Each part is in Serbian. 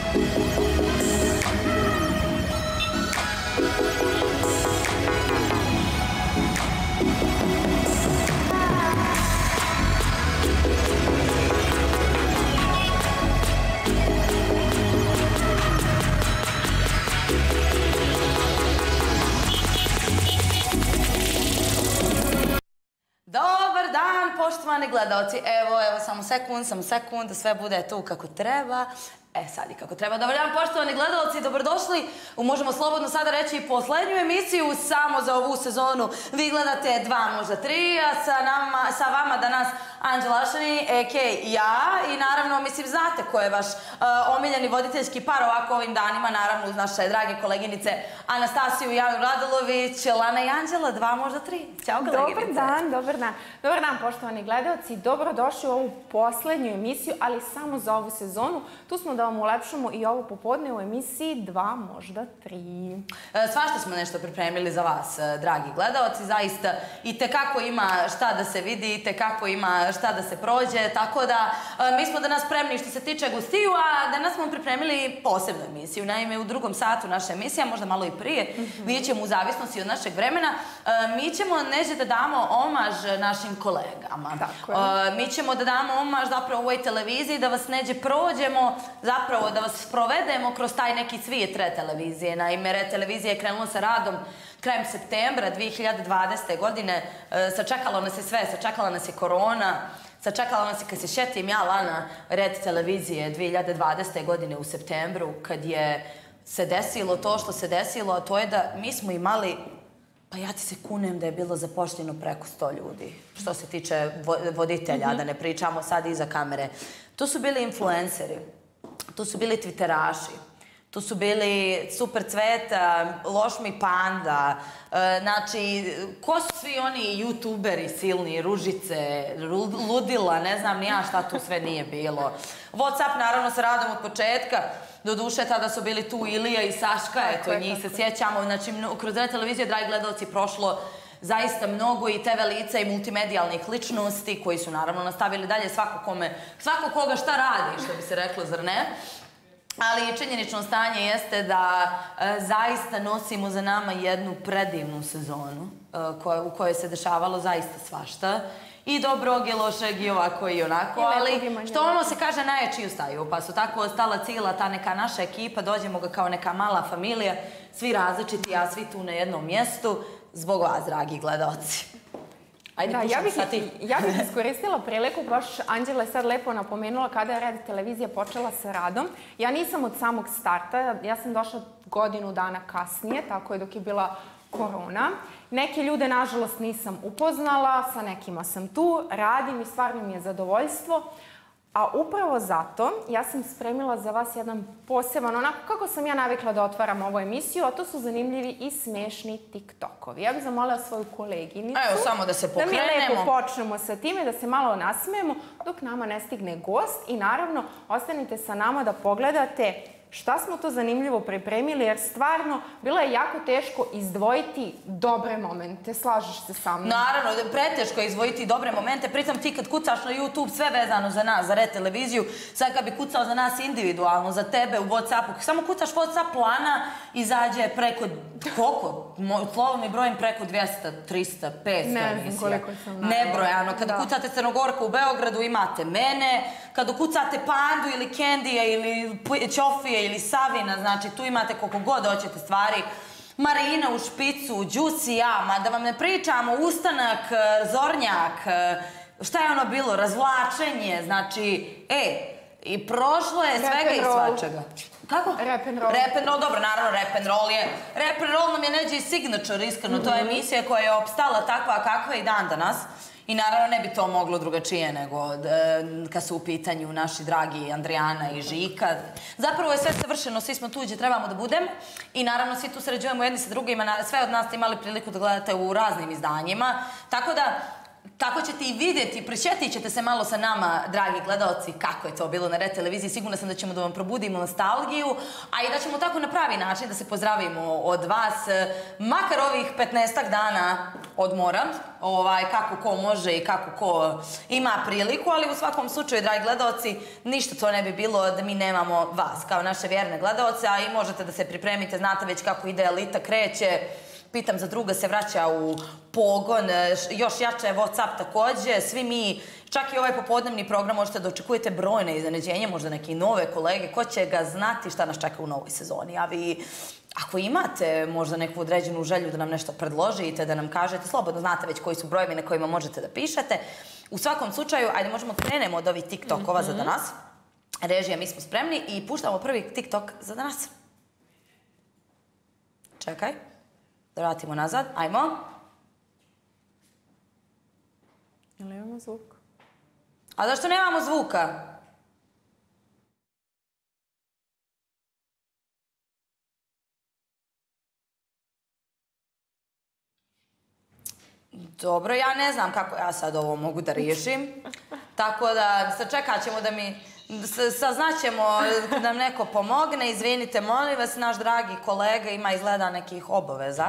Dobar dan, poštovani gledalci. Evo, samo sekund, da sve bude tu kako treba. Sad i kako treba. Dobar dan, poštovani gledalci, dobrodošli u, možemo slobodno sada reći, poslednju emisiju samo za ovu sezonu. Vi gledate 2, možda 3, a sa vama danas Anđela Ašani, a.k.a. ja. I naravno, mislim, znate ko je vaš omiljeni voditeljski par ovako ovim danima, naravno uz naše drage koleginice Anastasiju i Janu Radulović, Lana i Anđela, 2, možda 3. Ćao, koleginice. Dobar dan, dobar dan. Dobar dan, poštovani gledalci. Dobrodošli u ovu poslednju emisiju, ali samo za ovu sezonu. Tu smo da vam ulepšamo i ovo popodne u emisiji 2, možda 3. Svašta smo nešto pripremili za vas, dragi gledalci. Zaista i tekako ima šta da se vidi, i tekako ima šta da se prođe, tako da mi smo danas spremni što se tiče gostiju, a danas smo pripremili posebnu emisiju. Naime, u drugom satu naša emisija, možda malo i prije, vidjet ćemo u zavisnosti od našeg vremena, mi ćemo neđe da damo omaž našim kolegama. Mi ćemo da damo omaž zapravo ovoj televiziji, da vas neđe prođemo, zapravo da vas provedemo kroz taj neki svijet Red televizije. Naime, Red televizija je krenula sa radom krajem septembra 2020. godine. Sačekalo nas je sve, sačekala nas je korona, sačekala nas je, kad se šetim ja, Lana, Red televizije 2020. godine u septembru, kad je se desilo to što se desilo, a to je da mi smo imali, pa ja ti se kunem da je bilo zapošljeno preko 100 ljudi, što se tiče voditelja, da ne pričamo sad iza kamere. Tu su bili influenceri, tu su bili twitteraši, tu su bili Super Cveta, Lošmi Panda, znači, ko su svi oni youtuberi silni, Ružice, Ludila, ne znam ni ja šta tu sve nije bilo. Whatsapp naravno sa radom od početka, doduše tada su bili tu Ilija i Saška, eto njih se sjećamo, znači kroz Red televiziju, dragi gledalci, prošlo zaista mnogo i TV lica i multimedijalnih ličnosti koji su naravno nastavili dalje svako koga šta radi, što bi se reklo, zar ne? Ali činjenično stanje jeste da zaista nosimo za nama jednu predivnu sezonu u kojoj se dešavalo zaista svašta. I dobrog i lošeg i ovako i onako, ali što ono se kaže najjači ustaju, pa su tako ostala cijela ta neka naša ekipa, dođemo ga kao neka mala familija, svi različiti, a svi tu na jednom mjestu, zbog vas, dragi gledalci. Da, ja bih iskoristila priliku, baš Anđela je sad lepo napomenula kada je Red televizija počela sa radom. Ja nisam od samog starta, ja sam došla godinu dana kasnije, tako je dok je bila korona. Neke ljude, nažalost, nisam upoznala, sa nekima sam tu, radim i stvarno mi je zadovoljstvo. A upravo zato ja sam spremila za vas jedan poseban, onako kako sam ja navikla da otvaram ovu emisiju, a to su zanimljivi i smešni TikTokovi. Ja bih zamolila svoju koleginicu da mi lepo počnemo sa time, da se malo nasmejemo dok nama ne stigne gost i naravno ostanite sa nama da pogledate šta smo to zanimljivo pripremili, jer stvarno bilo je jako teško izdvojiti dobre momente. Slažeš se sa mnom? Naravno, preteško je izdvojiti dobre momente. Pritom ti kad kucaš na YouTube sve vezano za nas, za Red televiziju, sad kad bi kucao za nas individualno, za tebe u Whatsappu, samo kucaš Whatsapp, Lana izađe preko, koliko? Slovom i brojem preko 200, 300, 500 emisija. Ne znam koliko sam naravno. Nebrojano. Kada kucate Crnogorka u Beogradu, imate mene. Kada kucate Pandu ili Kendija ili Ćofije ili Savina, znači tu imate koliko god hoćete stvari. Marina u špicu, Đusi, ja, da vam ne pričamo, Ustanak, Zornjak, šta je ono bilo, razvlačenje, znači, i prošlo je svega i svačega. Kako? Rock'n'roll. Rock'n'roll, dobro, naravno, Rock'n'roll nam je neđe i signature, iskreno, to je emisija koja je opstala takva kakva i dan danas. I naravno ne bi to moglo drugačije nego kad su u pitanju naši dragi Andrijana i Žika. Zapravo je sve savršeno, svi smo tu gdje trebamo da budemo i naravno svi tu sređujemo jedni sa drugima, sve od nas ste imali priliku da gledate u raznim izdanjima. Tako da tako ćete i vidjeti, prisjetit ćete se malo sa nama, dragi gledalci, kako je to bilo na Red televiziji. Sigurna sam da ćemo da vam probudimo nostalgiju, a i da ćemo tako na pravi način da se pozdravimo od vas, makar ovih 15 dana odmora, kako ko može i kako ko ima priliku, ali u svakom slučaju, dragi gledalci, ništa to ne bi bilo da mi nemamo vas, kao naše vjerne gledalce, a i možete da se pripremite, znate već kako ide elita, kreće. Pitam za druga se vraća u pogon, još jače je WhatsApp također, svi mi, čak i ovaj popodnevni program možete da očekujete brojne iznenađenje, možda neke nove kolege, ko će ga znati šta nas čeka u novoj sezoni, a vi, ako imate možda neku određenu želju da nam nešto predložite, da nam kažete, slobodno znate već koji su brojevi na kojima možete da pišete. U svakom slučaju, ajde možemo krenemo od ovih TikTokova za danas. Režija, mi smo spremni i puštamo prvi TikTok za danas. Čekaj. Da vratimo nazad. Ajmo. Jel imamo zvuk? A zašto nemamo zvuka? Dobro, ja ne znam kako ja sad ovo mogu da riješim. Tako da sačekat ćemo da mi... Saznaćemo da nam neko pomogne. Izvinite, molim vas, naš dragi kolega ima izgleda nekih obaveza.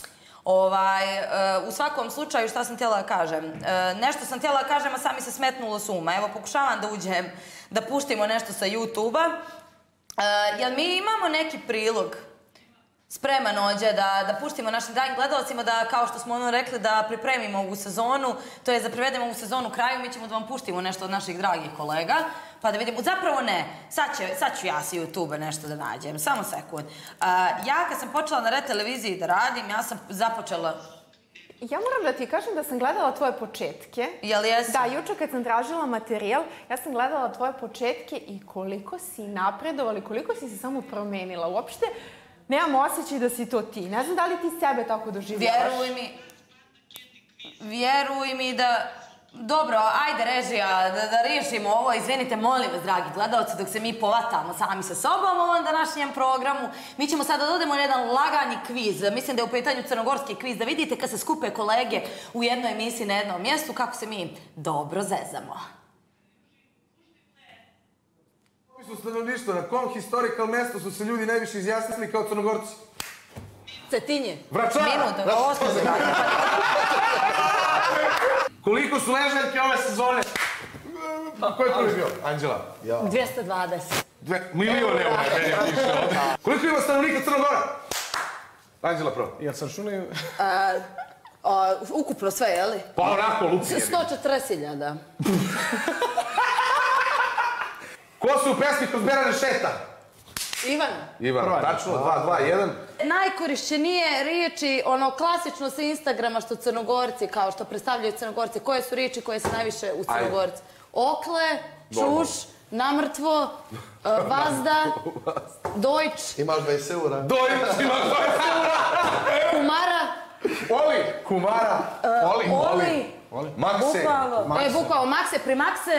U svakom slučaju, šta sam htjela da kažem? Nešto sam htjela da kažem, a sad mi se smetnulo s uma. Evo, pokušavam da uđem, da puštimo nešto sa YouTube-a. Jel mi imamo neki prilog spreman ođe da puštimo našim dragim gledalcima da, kao što smo ono rekli, da pripremimo ovu sezonu, to je da privedemo ovu sezonu kraju, mi ćemo da vam puštimo nešto od naših dragih kolega, pa da vidimo, zapravo ne, sad ću ja sa YouTube nešto da nađem, samo sekund. Ja kad sam počela na Red televiziji da radim, ja sam započela... Ja moram da ti kažem da sam gledala tvoje početke. Jel jesi? Da, juče kad sam tražila materijal, ja sam gledala tvoje početke i koliko si napredovala i koliko si se samo promenila. Uopšte, nemam osjećaj da si to ti. Ne znam da li ti sebe tako doživljavaš. Vjeruj mi da... Dobro, ajde režija, da riješimo ovo. Izvinite, molim vas, dragi gledalci, dok se mi povatamo sami sa sobom u ovom današnjem programu. Mi ćemo sada da odemo na jedan lagani kviz. Mislim da je u pitanju crnogorski kviz. Da vidite kad se skupe kolege u jednoj emisiji na jednom mjestu, kako se mi dobro zezamo. Su stanovništvo, na kom historical mjestu su se ljudi najviše izjasnili kao Crnogorci? Cetinje. Vračara! Minut, osnovu. Koliko su ležaljke ove sezone? Ko je prvi bio? Anđela? 220. Milion eura je meni piše ovdje. Koliko ima stanovnika Crnogora? Anđela prvo. Jel sam šunio? Ukupno sve, je li? Pa onako, lupi je. 140.000. Ko su u pesmi kroz Berane šeta? Ivan, tačno, 2, 2, 1. Najkorišćenije riječi, ono klasično sa Instagrama što Crnogorci, kao što predstavljaju Crnogorci, koje su riječi koje se najviše u Crnogorci? Okle, čuš, namrtvo, vazda, dojč. Imaš 20 eura. Dojč, imaš 20 eura. Kumara. Oli. Kumara. Oli. Makse. Bukvalo, makse, primakse.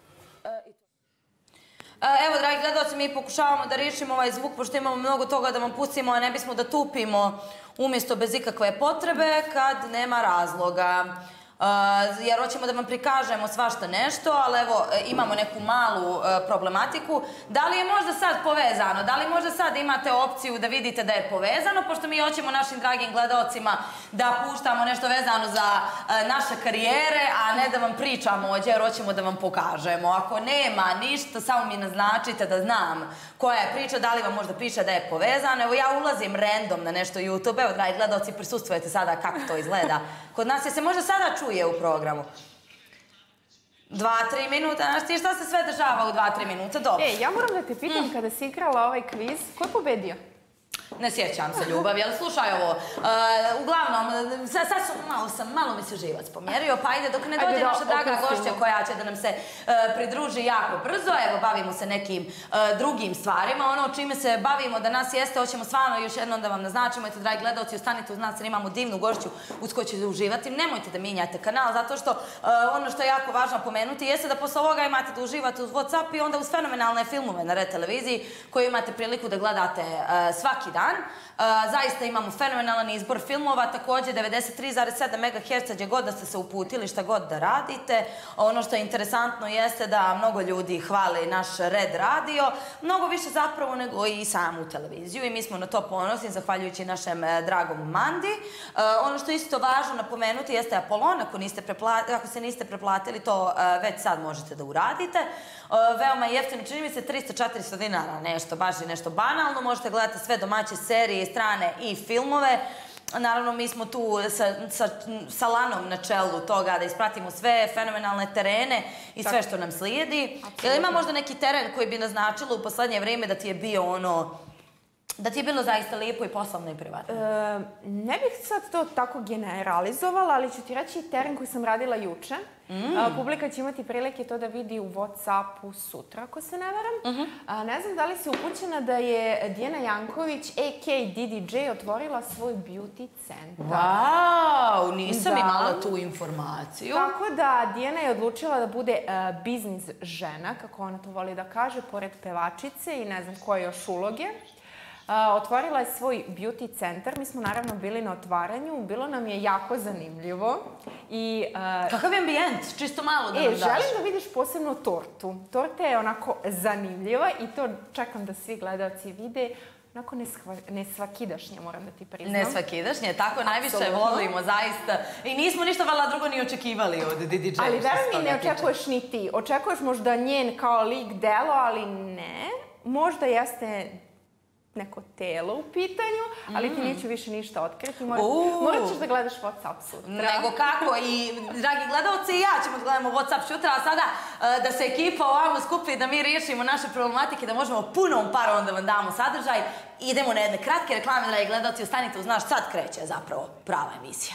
Evo, dragi gledalci, mi pokušavamo da riješimo ovaj zvuk, pošto imamo mnogo toga da vam pustimo, a ne bismo da tupimo umjesto bez ikakve potrebe, kad nema razloga. Jer hoćemo da vam prikažemo svašta nešto, ali evo, imamo neku malu problematiku. Da li je možda sad povezano? Da li možda sad imate opciju da vidite da je povezano, pošto mi hoćemo našim dragim gledalcima da puštamo nešto vezano za naše karijere, a ne da vam pričamo ođe, jer hoćemo da vam pokažemo. Ako nema ništa, samo mi naznačite da znam koja je priča, da li vam možda piše da je povezano. Evo, ja ulazim random na nešto YouTube, evo, dragi gledalci, prisustvujete sada kako to izgleda. Kod nas je se možda sada čuje u programu. 2-3 minuta, znaš ti šta se sve dešava u 2-3 minuta, dobro. Ja moram da te pitam, kada si igrala ovaj kviz, ko je pobedio? Ne sjećam se ljubavi, ali slušaj ovo. Uglavnom, sad malo mi se živac pomjerio, pa ajde dok ne dođe naša draga gošća koja će da nam se pridruži jako brzo. Evo, bavimo se nekim drugim stvarima. Ono čime se bavimo danas jeste, hoćemo stvarno još jednom da vam naznačimo. Eto, dragi gledalci, ostanite uz nas jer imamo divnu gošću uz koju ćete uživati. Nemojte da mijenjate kanal, zato što ono što je jako važno pomenuti jeste da posle ovoga imate da uživate uz WhatsApp i onda uz fenomenalne filmove na Red televiziji koje imate priliku da gledate svaki dan. dan. Zaista imamo fenomenalan izbor filmova, takođe 93,7 MHz gdje god da ste se uputili, šta god da radite. Ono što je interesantno jeste da mnogo ljudi hvale naš Red radio, mnogo više zapravo nego i samu televiziju i mi smo na to ponosni, zahvaljujući našem dragom Mandi. Ono što je isto važno napomenuti jeste Apolon, ako se niste preplatili, to već sad možete da uradite. Veoma jeftino, čini mi se 300-400 dinara, nešto, baš i nešto banalno, možete gledati sve domaće serije, strane i filmove. Naravno, mi smo tu sa Lanom na čelu toga da ispratimo sve fenomenalne terene i sve što nam slijedi. Jel ima možda neki teren koji bi naznačilo u poslednje vreme da ti je bio ono... Da ti je bilo zaista lijepo i poslovno i privatno? Ne bih sad to tako generalizovala, ali ću ti reći teren koji sam radila juče. Publika će imati prilike to da vidi u Whatsappu sutra, ako se ne varam. Ne znam da li si upućena da je Dijana Janković, a.k.a. DDJ, otvorila svoj beauty centar. Wow, nisam imala tu informaciju. Tako da Dijana je odlučila da bude biznis žena, kako ona to voli da kaže, pored pevačice i ne znam koje još uloge. Otvorila je svoj beauty centar. Mi smo naravno bili na otvaranju. Bilo nam je jako zanimljivo. Kakav je ambijent? Čisto malo da nam daš. Želim da vidiš posebno tortu. Torta je onako zanimljiva i to čekam da svi gledalci vide. Onako nesvakidašnje, moram da ti priznam. Nesvakidašnje, tako najviše volimo, zaista. I nismo ništa valjda drugo ni očekivali od DJ-a. Ali veruj mi, ne očekuješ ni ti. Očekuješ možda njen kao lik delo, ali ne. Možda jeste neko telo u pitanju, ali ti neću više ništa otkriti. Morat ćeš da gledaš Whatsapp sutra. Nego kako, i dragi gledalci, i ja ćemo da gledamo Whatsapp sutra, a sada da se ekipa ovamo skupi, da mi riješimo naše problematike, da možemo punom parom da vam damo sadržaj. Idemo na jedne kratke reklame, dragi gledalci, ostanite uz naš, sad kreće zapravo prava emisija.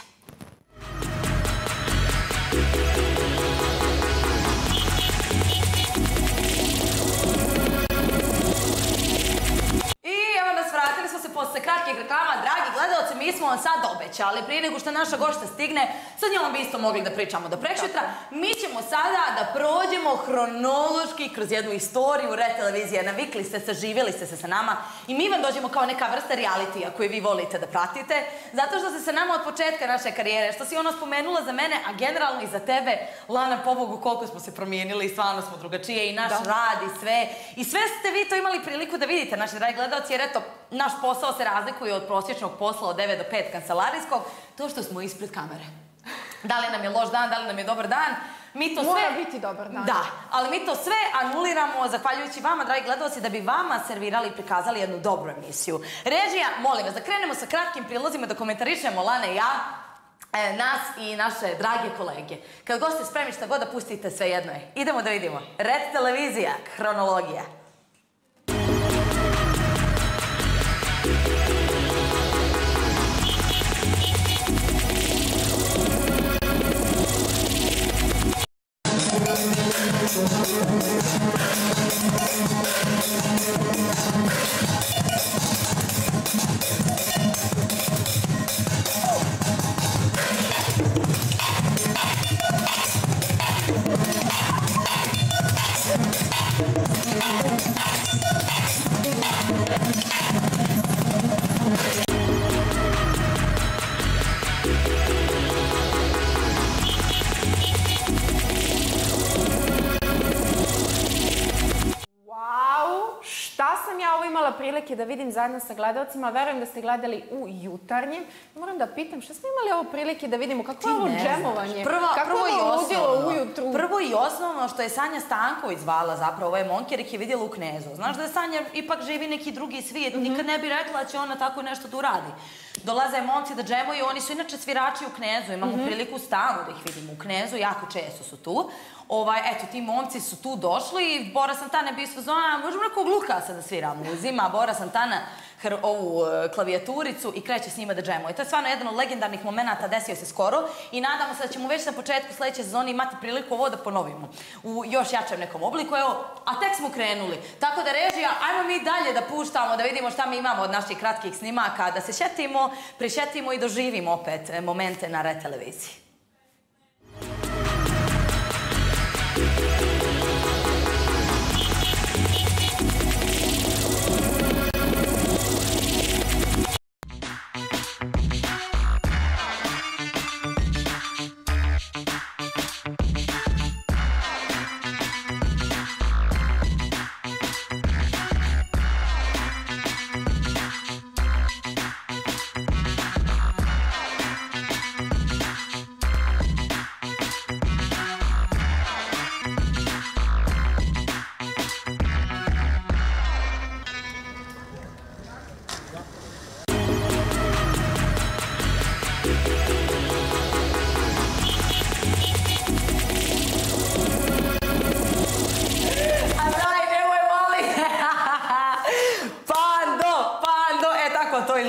Vratili smo se posle kratkih reklama. Dragi gledalci, mi smo vam sad obećali, prije nego što naša gošća stigne, sa njom bi isto mogli da pričamo do preksutra. Mi ćemo sada da prođemo hronološki kroz jednu istoriju Red televizije. Navikli ste se, živjeli ste se sa nama i mi vam dođemo kao neka vrsta realitija koju vi volite da pratite, zato što ste se nama od početka naše karijere, što si ono spomenula za mene, a generalno i za tebe, Lana, pobogu, koliko smo se promijenili i stvarno smo drugačije i naš rad i sve. I sve ste vi to imali priliku da vidite, naši dragi gledalci, jer eto, naš posao se razlikuje od prosječnog posla od 9 do 5 kancelarijskog, to što smo ispred kamere. Da li nam je loš dan, da li nam je dobar dan, mi to sve... Mora biti dobar dan. Da, ali mi to sve anuliramo zahvaljujući vama, dragi gledalci, da bi vama servirali i prikazali jednu dobru emisiju. Režija, molim vas da krenemo sa kratkim prilozima, da komentarišemo, Lana i ja, nas i naše drage kolege. Kad god ste spremni šta god da pustite, sve jedno je. Idemo da vidimo. Red televizija, hronologija. Prilike da vidim zajedno sa gledalcima, verujem da ste gledali u Jutarnjem. Moram da pitam, šta smo imali ovo prilike da vidimo, kako je ovo džemovanje? Kako je ovo ludilo ujutru? Prvo i osnovno što je Sanja Stanković zvala zapravo ovaj momk, jer ih je vidjela u Knezu. Znaš da je Sanja ipak živi neki drugi svijet, nikad ne bi rekla da će ona tako nešto da uradi. Dolaze momci da džemuju, oni su inače svirači u Knezu, imamo priliku stalno da ih vidimo u Knezu, jako često su tu. Eto, ti momci su tu došli i Bora Santana je bio sve zona, možemo nekog Lukasa da sviramo, uzima Bora Santana ovu klavijaturicu i kreće s njima da džemuje. To je stvarno jedan od legendarnih momenata, desio se skoro i nadamo se da ćemo već na početku sledeće sezone imati priliku ovo da ponovimo u još jačem nekom obliku, evo, a tek smo krenuli. Tako da režija, ajmo mi dalje da puštamo, da vidimo šta mi imamo od naših kratkih snimaka, da se šetimo, prišetimo i doživimo opet momente na Red televiziji.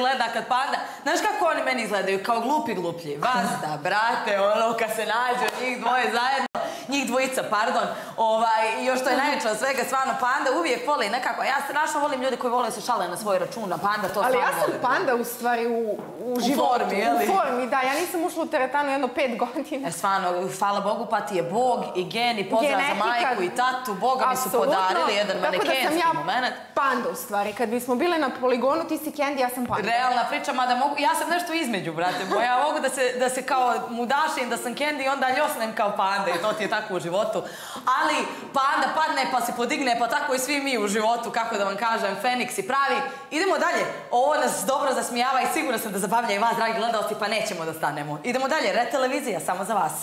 gleda kad panda. Znaš kako oni meni izgledaju? Kao gluplji. Vazda, brate, ono, kad se nađu njih dvoje zajedno, njih dvojica, pardon. I još to je najveće od svega, stvarno, panda uvijek voli nekako. Ja strašno volim ljude koji vole se šale na svoj račun, a panda to stvarno voli. Ali ja sam panda u stvari u životu. U formi, da. Ja nisam ušla u teretanu jedno 5 godina. Stvarno, hvala Bogu, pa ti je Bog i gen i pozdrav za majku i tatu. Boga mi su podarili jedan manekenski moment. Panda u stvari. Kad bismo bili na poligonu, ti si Candy, ja sam panda. Realna priča, mada mogu, ja sam nešto između, brate moj. Ja mogu da se kao mudašim, da sam Candy i onda ljosnem kao panda i to ti je tako u životu. Ali panda padne pa se podigne, pa tako i svi mi u životu, kako da vam kažem, Feniks i pravi. Idemo dalje. Ovo nas dobro zasmijava i sigurno sam da zabavlja i vas, dragi gledalci, pa nećemo da stanemo. Idemo dalje, Red televizija, samo za vas.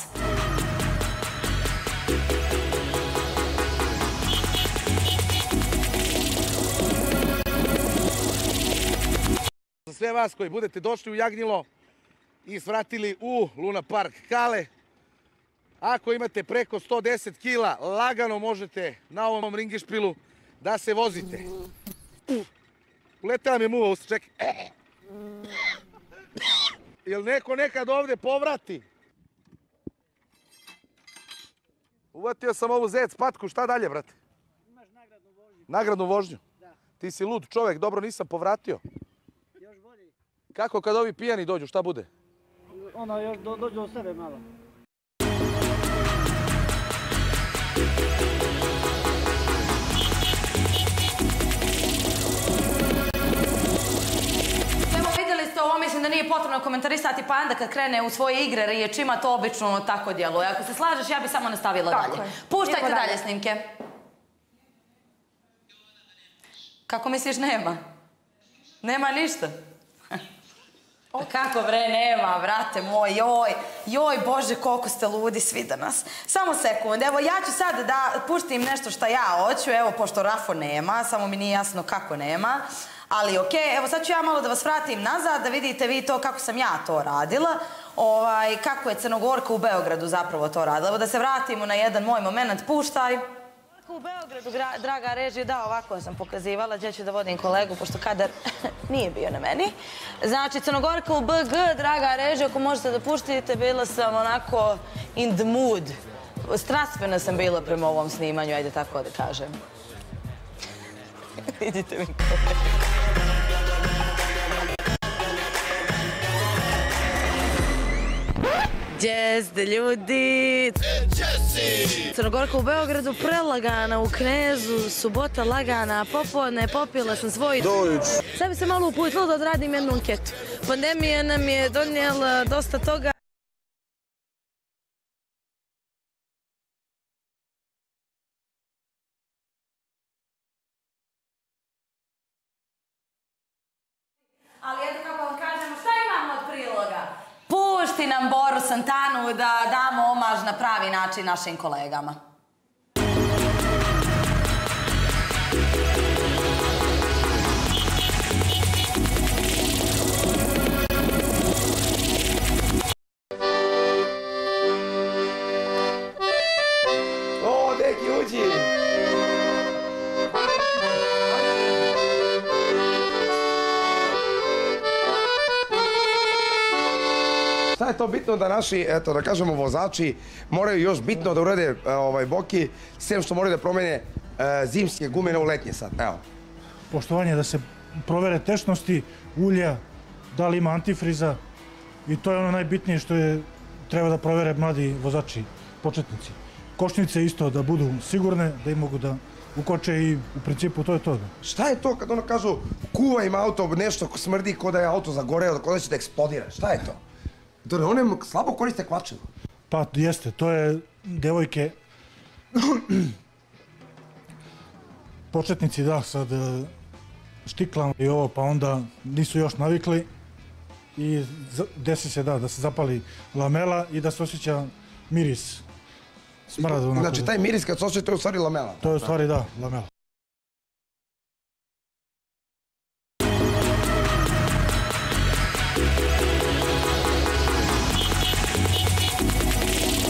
Za sve vas koji budete došli u Jagnjilo i svratili u Luna Park Kale, ako imate preko 110 kila, lagano možete na ovom ringišpilu da se vozite. Uletela mi je muva usta, čekaj. Jel neko nekad ovdje povrati? Uvatio sam ovu zec patku, šta dalje, brate? Imaš nagradnu vožnju. Nagradnu vožnju? Da. Ti si lud čovjek, dobro nisam povratio. Još bolje. Kako kad ovi pijani dođu, šta bude? Ono još dođu do sebe malo. Ovo mislim da nije potrebno komentarisati panda kad krene u svoje igre riječima, to obično tako djeluje. Ako se slažeš, ja bi samo nastavila dalje. Puštajte dalje snimke. Kako misliš nema? Nema ništa? Kako bre, nema, vrate moj, joj, Bože, koliko ste ludi svi danas. Samo sekund, evo ja ću sad da pustim nešto što ja hoću, evo, pošto Rafo nema, samo mi nije jasno kako nema. Ali okej, evo sad ću ja malo da vas vratim nazad, da vidite vi to kako sam ja to radila, kako je Crnogorka u Beogradu zapravo to radila. Evo da se vratimo na jedan moj moment, puštaj. U Beogradu, draga režija, da, ovako sam pokazivala, gdje ću da vodim kolegu, pošto kadar nije bio na meni. Znači, Crnogorka u BG, draga režija, ako možete da puštite, bila sam onako in the mood. Strastvena sam bila prema ovom snimanju, ajde tako da kažem. Vidite mi kolegu. Gdje ste ljudi? Crnogorka u Beogradu prelagana, u Knezu, subota lagana, popodne popila sam svoj... Sad bi se malo uputila da odradim jednu anketu. Pandemija nam je donijela dosta toga. Ali eto kako vam kažemo, šta imamo od priloga? Pušti nam Boru Santanu da damo omaž na pravi način našim kolegama. O, deki, uđi! Šta je to bitno da naši, eto da kažemo, vozači moraju još bitno da urade boki, s tem što moraju da promene zimske gume u letnje sad, evo. Poštovanje da se provere tečnosti ulja, da li ima antifriza i to je ono najbitnije što treba da provere mladi vozači, početnici. Kočnice isto da budu sigurne, da im mogu da ukoče i u principu to je to. Šta je to kad ono kažu kuva im auto, nešto smrdi ko da je auto zagoreo, ko da će da eksplodira, šta je to? One slabo koriste kvačilo. Pa jeste, to je devojke, početnici da, sad štiklam i ovo, pa onda nisu još navikli i desi se da se zapali lamela i da se osjeća miris smrada. Znači taj miris kad se osjeća to je u stvari lamela? To je u stvari da, lamela.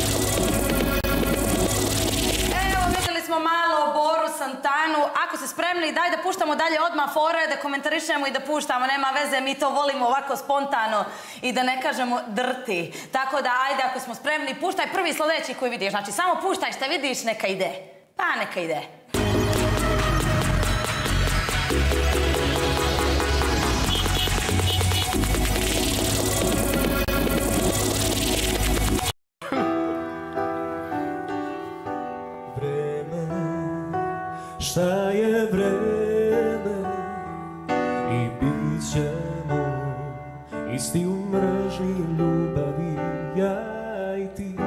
Malo Boru Santanu, ako se spremni spremni, daj da puštamo dalje odmah fore, da komentarišemo i da puštamo, nema veze, mi to volimo ovako spontano i da ne kažemo drti. Tako da, ajde, ako smo spremni, puštaj prvi sljedeći koji vidiš. Znači, samo puštaj šta vidiš, neka ide. Pa, neka ide. Šta je vreme i bit ćemo isti u mržnji ljubavi, ja i ti.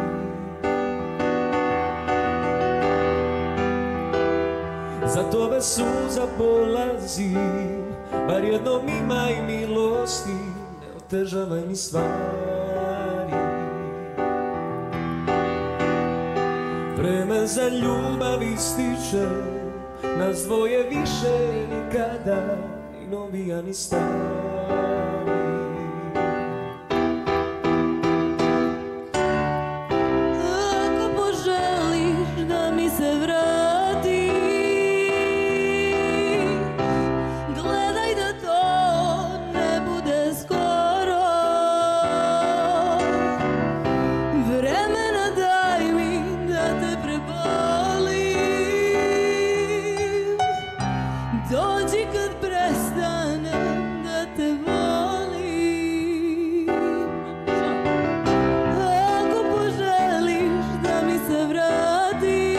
Zato bez suza polazim, bar jednom imaj milosti, ne otežavaj mi stvari. Vreme za ljubav ističe, nas dvoje više nikada, ni novija ni stari. Ako poželiš da mi se vrati, gledaj da to ne bude skoro. Vremena daj mi da te prebolim, dođi kad prestanem da te volim. Ako poželiš da mi se vrati,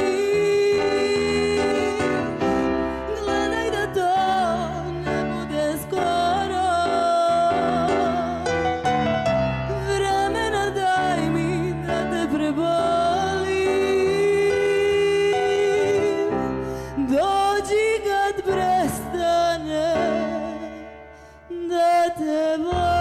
gledaj da to ne bude skoro. Vremena daj mi da te prebolim, dođi kad prestane da te volim.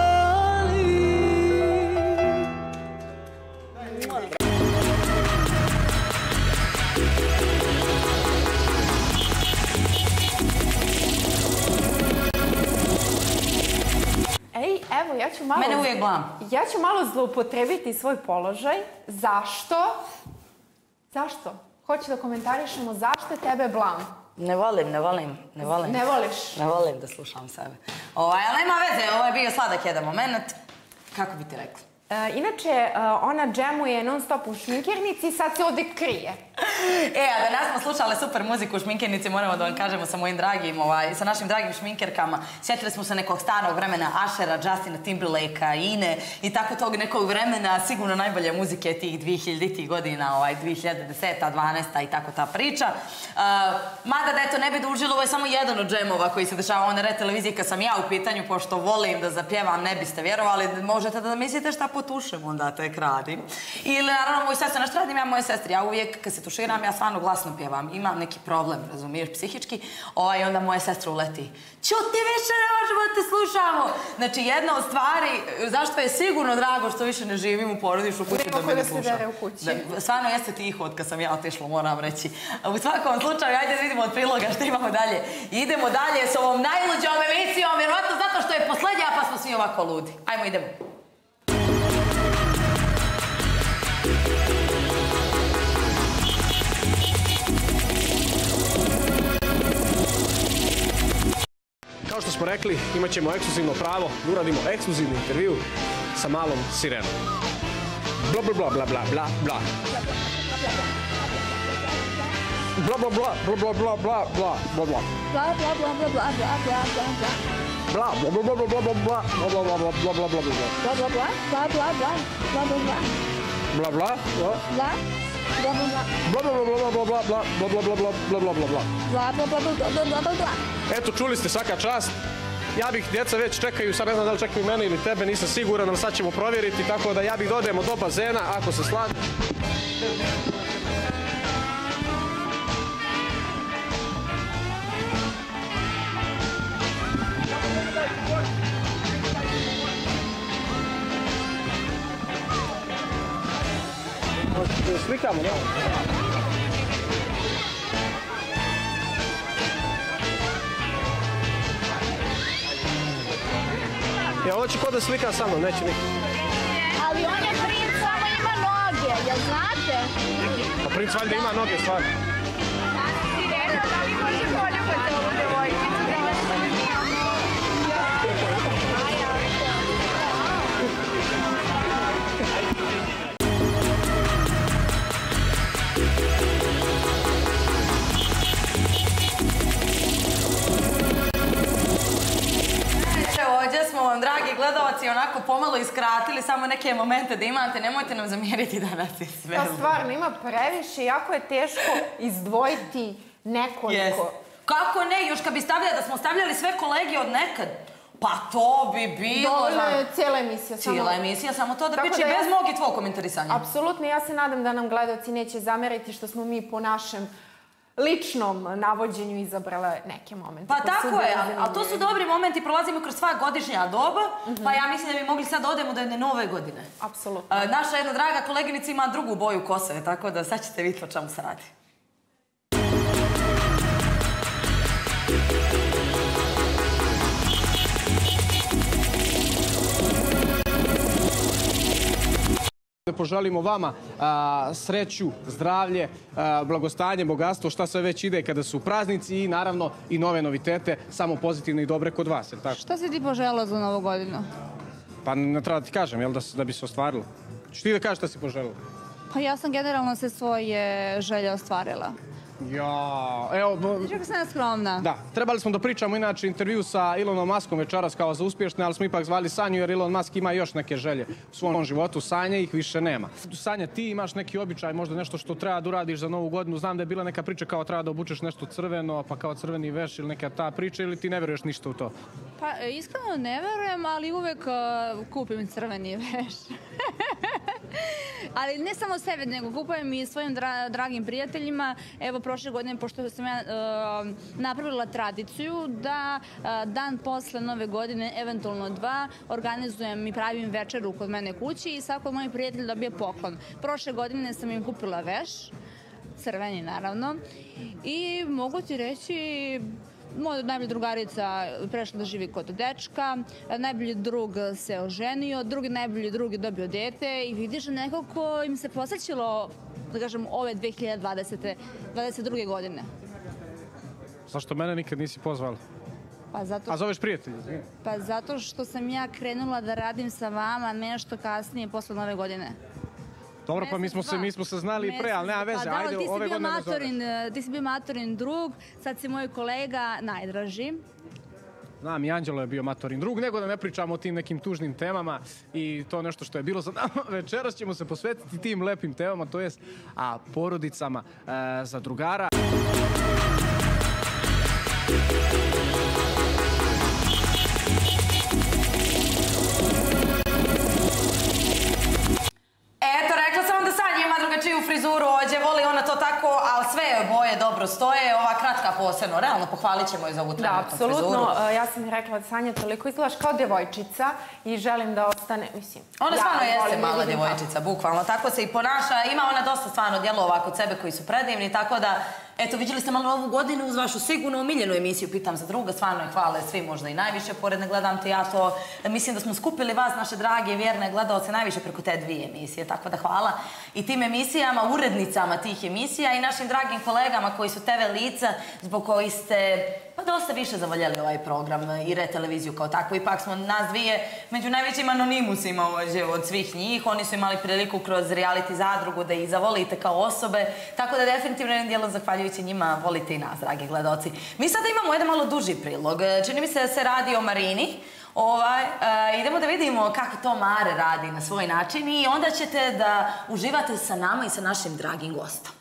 Ej, evo, ja ću malo... Mene uvijek blam. Ja ću malo zloupotrebiti svoj položaj. Zašto? Zašto? Hoću da komentarišemo zašto je tebe blam. Ne volim. Ne voliš? Ne volim da slušam sebe. Ali nema veze, ovo je bio sladak jedan moment. Kako bi ti rekla? Inače, ona džemuje non stop u šminkernici i sad se ovdje krije. A da nas smo slušale super muziku u šminkernici, moramo da vam kažemo sa mojim dragim, sa našim dragim šminkerkama. Sjetili smo se nekog starog vremena Ashera, Justina Timberlakea, Ine i tako tog nekog vremena, sigurno najbolje muzike tih 2000-ih godina, 2010-a, 12-a i tako ta priča. Mada da eto ne bi dužilo, ovo je samo jedan od džemova koji se dešava na red televiziji kad sam ja u pitanju, pošto volim da zapjevam, ne biste vjerovali, možete da mislite šta potušem, onda tek radim. Ili naravno moju sestru, nešto radim ja moje sestri, ja uvijek kad se tuširam, ja stvarno glasno pjevam, imam neki problem, razumiješ, psihički, i onda moja sestra uleti. Ćuti više, ne možemo da te slušamo! Znači, jedna od stvari, zašto je sigurno drago što više ne živim u porodišu kući da me ne sluša. Stvarno jeste tiho od kad sam ja otišla, moram reći. U svakom slučaju, ajde da vidimo od priloga što imamo dalje. Idemo dalje s ovom najluđom emisijom, vjerovatno zato što je poslednja, pa smo svi ovako ludi. Ajmo, idemo. Kao što smo rekli, imat ćemo ekskluzivno pravo da uradimo ekskluzivni intervju sa malom sirenom. Bla bla bla bla bla bla bla. Bla bla bla bla bla bla bla bla bla bla. Bla bla bla bla bla bla bla bla bla. Bla bla bla bla bla bla bla bla bla bla bla bla bla bla bla. Bla bla bla bla bla bla bla bla bla. Bla bla bla bla. Bla bla bla bla bla bla bla bla bla bla bla bla bla bla bla. Bla bla bla bla bla bla bla. Eto, čuli ste, svaka čast. Ja bih, djeca već čekaju, sad ne znam da li čekaju mene ili tebe, nisam siguran, ali sad ćemo provjeriti, tako da ja bih da odemo do bazena, ako se slaže. Slikamo, ne? Ja, ovo će ko da slika sa mnom, neće niko. Ali on je princ, samo ima noge, jel znate? Pa princ valjda ima noge, stvarno. Sirena, da li može poljubati ovo? dragi gledalci, onako pomalo iskratili samo neke momente da imate. Nemojte nam zamjeriti da nas je sve. To stvarno ima previše, jako je teško izdvojiti nekoliko. Kako ne? Još kad bi stavljali, da smo stavljali sve kolege od nekad, pa to bi bilo... Dovoljno je cijela emisija. Cijela emisija, samo to da piče bez mog i tvog komentarisanja. Apsolutno, ja se nadam da nam gledalci neće zameriti što smo mi po našem ličnom navođenju izabrale neke momente. Pa tako je, ali to su dobri momenti, prolazimo kroz sva godišnja doba, pa ja mislim da bi mogli sad odemo do jedne nove godine. Apsolutno. Naša jedna draga koleginica ima drugu boju kose, tako da sad ćete vidjeti o čemu se radi. Da poželimo vama sreću, zdravlje, blagostanje, bogatstvo, šta sve već ide kada su praznici i naravno i nove novitete, samo pozitivne i dobre kod vas, je li tako? Šta si ti poželao za novu godinu? Pa ne treba da ti kažem, jel da bi se ostvarilo? Ču ti da kažeš šta si poželao? Pa ja sam generalno sve svoje želje ostvarila. Ja, evo... Znači kako sam ja skromna. Da, trebali smo da pričamo inače intervju sa Elonom Muskom večeras kao za uspješne, ali smo ipak zvali Sanju jer Elon Musk ima još neke želje u svom životu. Sanja ih više nema. Sanja, ti imaš neki običaj, možda nešto što treba da uradiš za novu godinu. Znam da je bila neka priča kao treba da obučeš nešto crveno, pa kao crveni veš ili neka ta priča, ili ti ne veruješ ništa u to? Pa iskreno ne verujem, ali uvek kupim crveni veš. Ali ne samo sebe, nego kupujem i svojim dragim prijateljima. Evo, prošle godine, pošto sam ja napravila tradiciju da dan posle nove godine, eventualno 2, organizujem i pravim večeru kod mene kući i svako od mojih prijatelja dobije poklon. Prošle godine sam im kupila veš, crveni naravno, i mogu ti reći... Moja najbolja drugarica prešla da živi kod dečka, najbolji drug se oženio, drugi najbolji drug je dobio dete i vidiš nekako im se posvećilo, da kažem, ove 2022. godine. Zašto mene nikad nisi pozvala? A zoveš prijatelji? Pa zato što sam ja krenula da radim sa vama nešto kasnije posle nove godine. Dobro, pa mi smo se znali i pre, ali nema veze, ajde, ove godine ne zoveš. Ti si bio matorin drug, sad si moj kolega najdraži. Znam, i Anđelo je bio matorin drug, nego da ne pričamo o tim nekim tužnim temama i to nešto što je bilo za nama. Večeras ćemo se posvetiti tim lepim temama, to jest porodicama za drugara. Eto, rekla sam vam da Sanja ima drugačiju frizuru, ođe, voli ona to tako, ali sve boje dobro stoje, ova kratka posebno. Realno, pohvalit ćemo je za ovu trenutnu frizuru. Da, apsolutno. Ja sam rekla da Sanja toliko izgledaš kao djevojčica i želim da ostane, mislim... Ona stvarno jeste mala djevojčica, bukvalno, tako se i ponaša. Ima ona dosta stvarno dijelova kod sebe koji su predivni, tako da... Eto, vidjeli ste malo ovu godinu uz vašu sigurno omiljenu emisiju Pitam za druga, stvarno je hvale svi, možda i najviše, pored Ne gledam te ja to. Mislim da smo skupili vas, naše drage i vjerne gledalce, najviše preko te 2 emisije, tako da hvala i tim emisijama, urednicama tih emisija i našim dragim kolegama koji su TV lica, zbog koji ste pa dosta više zavoljeli ovaj program i televiziju kao takvu. Ipak smo nas dvije među najvećim anonimusima od svih njih. Oni su imali priliku kroz reality zadrugu da ih zavolite kao osobe, tako da definitivno jednim dijelom zahvaljujući njima volite i nas, dragi gledalci. Mi sada imamo jedan malo duži prilog. Čini mi se da se radi o Marini. Idemo da vidimo kako to Mare radi na svoj način i onda ćete da uživate sa nama i sa našim dragim gostom.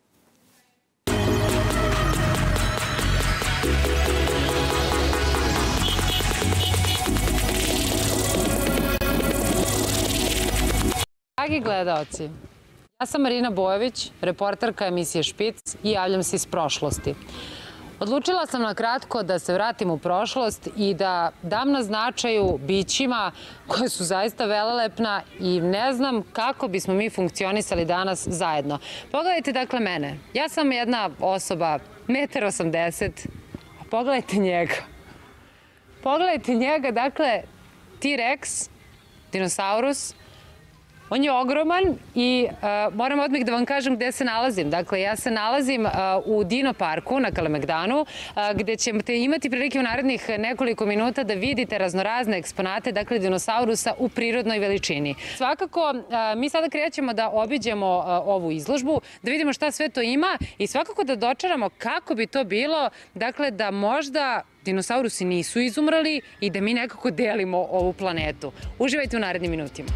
Dragi gledalci, ja sam Marina Bojović, reporterka emisije Špic i javljam se iz prošlosti. Odlučila sam na kratko da se vratim u prošlost i da dam na značaju bićima koje su zaista velelepna i ne znam kako bismo mi funkcionisali danas zajedno. Pogledajte dakle mene. Ja sam jedna osoba 1,80 m, a pogledajte njega. Pogledajte njega, dakle, T-Rex, dinosaurus. On je ogroman i moram odmah da vam kažem gde se nalazim. Dakle, ja se nalazim u Dino parku na Kalemegdanu, gde ćete imati prilike u narednih nekoliko minuta da vidite raznorazne eksponate, dakle, dinosaurusa u prirodnoj veličini. Svakako, mi sada krećemo da obiđemo ovu izložbu, da vidimo šta sve to ima i svakako da dočaramo kako bi to bilo, dakle, da možda dinosaurusi nisu izumrli i da mi nekako delimo ovu planetu. Uživajte u narednim minutima.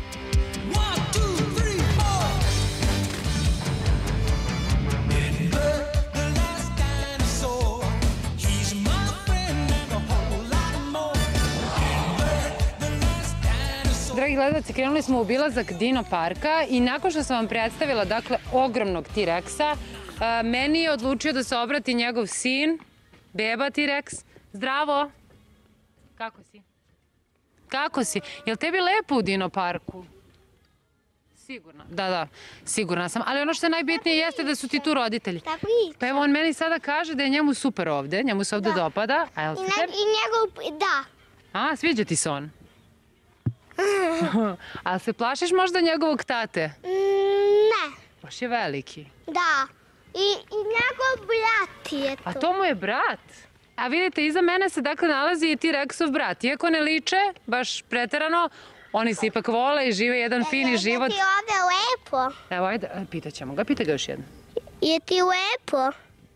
Dragi gledalci, krenuli smo u obilazak Dino parka i nakon što sam vam predstavila, dakle, ogromnog T-Rexa, meni je odlučio da se obrati njegov sin, beba T-Rex. Zdravo! Kako si? Kako si? Je li tebi lepo u Dino parku? Sigurno. Da, sigurna sam. Ali ono što je najbitnije jeste da su ti tu roditelji. Tako i. Pa evo, on meni sada kaže da je njemu super ovde, njemu se ovde dopada. I njegov, da. A, sviđa ti se on? A se plašiš možda njegovog tate? Ne. Baš je veliki. Da. I njegov brat je tu. A to mu je brat? A vidite, iza mene se dakle nalazi i T-Rexov brat. Iako ne liče, baš preterano, oni se ipak vole i žive jedan fini život. Je ti ovde lepo? Evo, ajde, pitaćemo ga. Pita ga još jedno. Je ti lepo?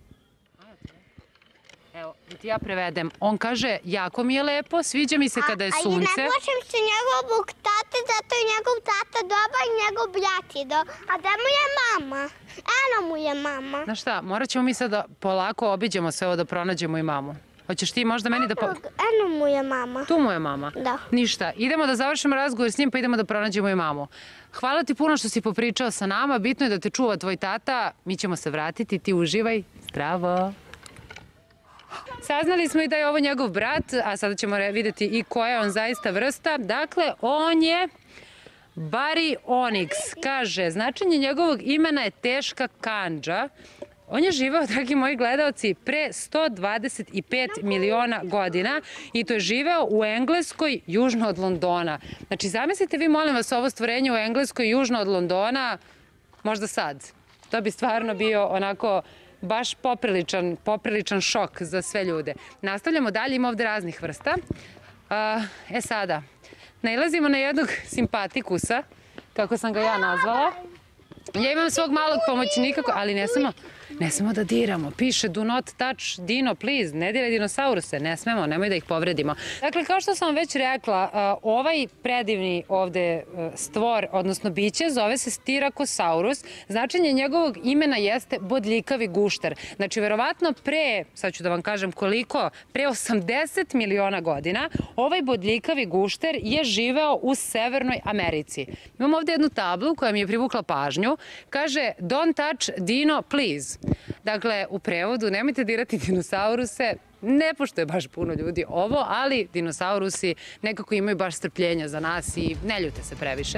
Evo, da ti ja prevedem. On kaže, jako mi je lepo, sviđa mi se kada je sunce. A i ne plašim se njegovog tate, zato je njegov tata dobar i njegov brat je dobar. A gde mu je mama? Eno mu je mama. Znaš šta, morat ćemo mi sad da polako obiđemo sve ovo da pronađemo i mamu. Hoćeš ti možda meni da... Eno mu je mama. Tu mu je mama? Da. Ništa, idemo da završimo razgovor s njim pa idemo da pronađemo i mamu. Hvala ti puno što si popričao sa nama, bitno je da te čuva tvoj tata, mi ćemo se vratiti, ti uživaj. Zdravo! Saznali smo i da je ovo njegov brat, a sada ćemo vidjeti i koja je on zaista vrsta. Dakle, on je Baryonyx. Kaže, značenje njegovog imena je teška kandža. On je živeo, dragi moji gledaoci, pre 125 miliona godina i to je živeo u Engleskoj, južno od Londona. Znači, zamislite vi, molim vas, ovo stvorenje u Engleskoj, južno od Londona, možda sad. To bi stvarno bio onako... baš popriličan šok za sve ljude. Nastavljamo dalje, ima ovde raznih vrsta. Sada, nailazimo na jednog simpatikusa, kako sam ga ja nazvala. Ja imam svog malog pomoćnika, ali ne smemo da diramo. Piše do not touch Dino, please. Ne diraj dinosauruse, ne smemo, nemoj da ih povredimo. Dakle, kao što sam vam već rekla, ovaj predivni ovde stvor, odnosno biće, zove se Styracosaurus. Značenje njegovog imena jeste bodljikavi gušter. Znači, verovatno pre, sad ću da vam kažem koliko, pre 80 miliona godina, ovaj bodljikavi gušter je živeo u Severnoj Americi. Imam ovde jednu tablu koja mi je privukla pažnju. Kaže, don't touch Dino, please. Dakle, u prevodu, nemojte dirati dinosauruse, ne poštuje baš puno ljudi ovo, ali dinosaurusi nekako imaju baš strpljenja za nas i ne ljute se previše.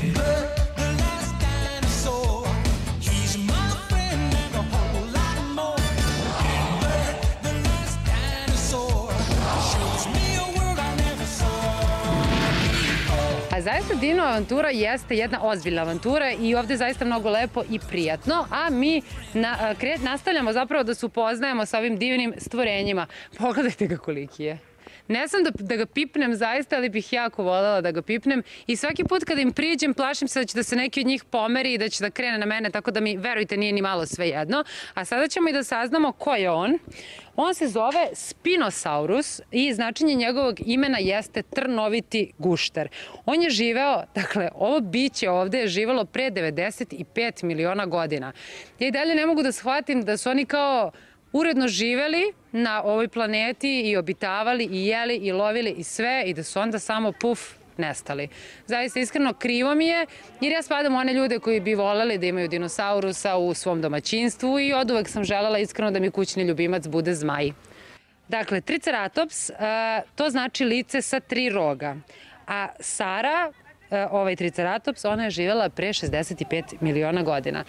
Zaista Dino avantura jeste jedna ozbiljna avantura i ovde je zaista mnogo lepo i prijatno, a mi nastavljamo zapravo da se upoznajemo sa ovim divnim stvorenjima. Pogledajte ga koliki je. Ne znam da ga pipnem zaista, ali bih jako voljela da ga pipnem i svaki put kada im priđem plašim se da će da se neki od njih pomeri i da će da krene na mene, tako da mi, verujte, nije ni malo svejedno. A sada ćemo i da saznamo ko je on. On se zove Spinosaurus i značenje njegovog imena jeste trnoviti gušter. On je živeo, dakle, ovo biće ovde je živelo pre 95 miliona godina. Ja i dalje ne mogu da shvatim da su oni kao uredno živeli na ovoj planeti i obitavali i jeli i lovili i sve i da su onda samo puf nestali. Zaista iskreno krivo mi je jer ja spadam u one ljude koji bi voleli da imaju dinosaurusa u svom domaćinstvu i oduvek sam želela iskreno da mi kućni ljubimac bude zmaj. Dakle, Triceratops, to znači lice sa 3 roga, a Sara, ovaj Triceratops, ona je živjela pre 65 miliona godina.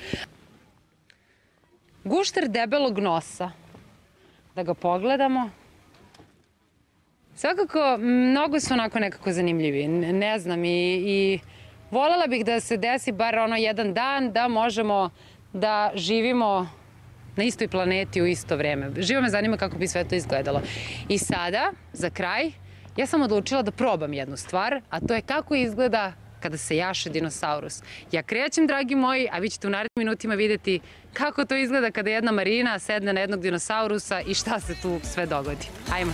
Gušter debelog nosa. Da ga pogledamo. Svakako, mnogo su onako nekako zanimljivi. Ne znam i voljela bih da se desi bar ono jedan dan da možemo da živimo na istoj planeti u isto vreme. Živo me zanima kako bi sve to izgledalo. I sada, za kraj, ja sam odlučila da probam jednu stvar, a to je kako izgleda kada se jaše dinosaurus. Ja krećem, dragi moji, a vi ćete u narednim minutima vidjeti kako to izgleda kada jedna Marina sedne na jednog dinosaurusa i šta se tu sve dogodi. Ajmo!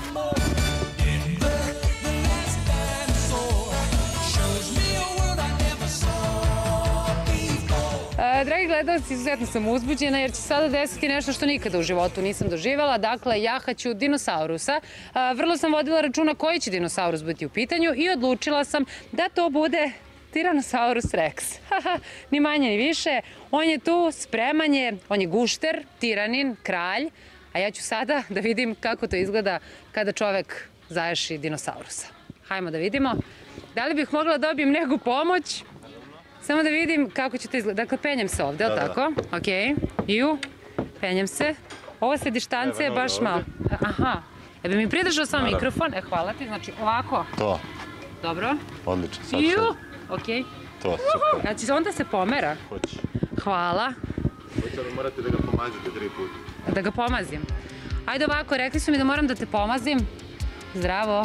Dragi gledalci, izuzetno sam uzbuđena jer će sada desiti nešto što nikada u životu nisam doživjela. Dakle, jahaću dinosaurusa. Vrlo sam vodila računa koji će dinosaurus biti u pitanju i odlučila sam da to bude Tyrannosaurus Rex. Ni manje ni više. On je tu, spreman je, on je gušter, tiranin, kralj. A ja ću sada da vidim kako to izgleda kada čovek zajaši dinosaurusa. Hajmo da vidimo. Da li bih mogla da dobijem neku pomoć? Samo da vidim kako će to izgledati. Dakle, penjem se ovdje, ali tako? Ok. Penjem se. Ovo se dištance je baš malo. Aha. Bi mi pridržao sam mikrofon? Hvala ti. Znači, ovako. To. Dobro. Odlično. Ok. To, super. Znači, onda se pomera. Hoće. Hvala. Hoće, ali morate da ga pomazite 3 puta. Da ga pomazim. Ajde ovako, rekli su mi da moram da te pomazim. Zdravo.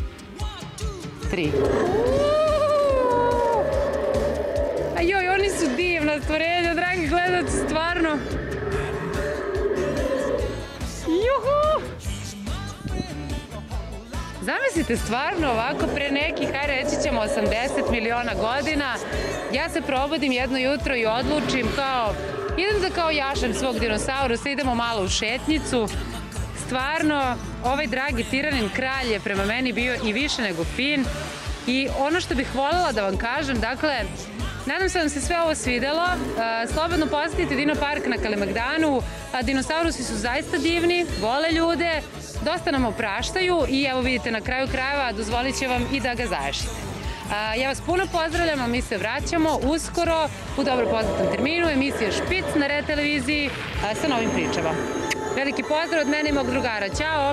3. Ajoj, oni su divna stvorenja, dragi gledalci, stvarno. Juhu! Zamislite stvarno ovako pre nekih, hajde reći ćemo 80 miliona godina, ja se probudim jedno jutro i odlučim kao, idem da kao jašem svog dinosaurusa, idemo malo u šetnjicu. Stvarno, ovaj dragi tiranin kralj je prema meni bio i više nego fin. I ono što bih voljela da vam kažem, dakle, nadam se da vam se sve ovo svidelo. Slobodno posetite Dino Park na Kalemegdanu. Dinosaurusi su zaista divni, vole ljude, dosta nam opraštaju i evo vidite na kraju krajeva dozvolit će vam i da ga zajašite. Ja vas puno pozdravljam, a mi se vraćamo uskoro u dobro poznatom terminu, emisija Špic na Red televiziji sa novim pričama. Veliki pozdrav od mene i mog drugara. Ćao!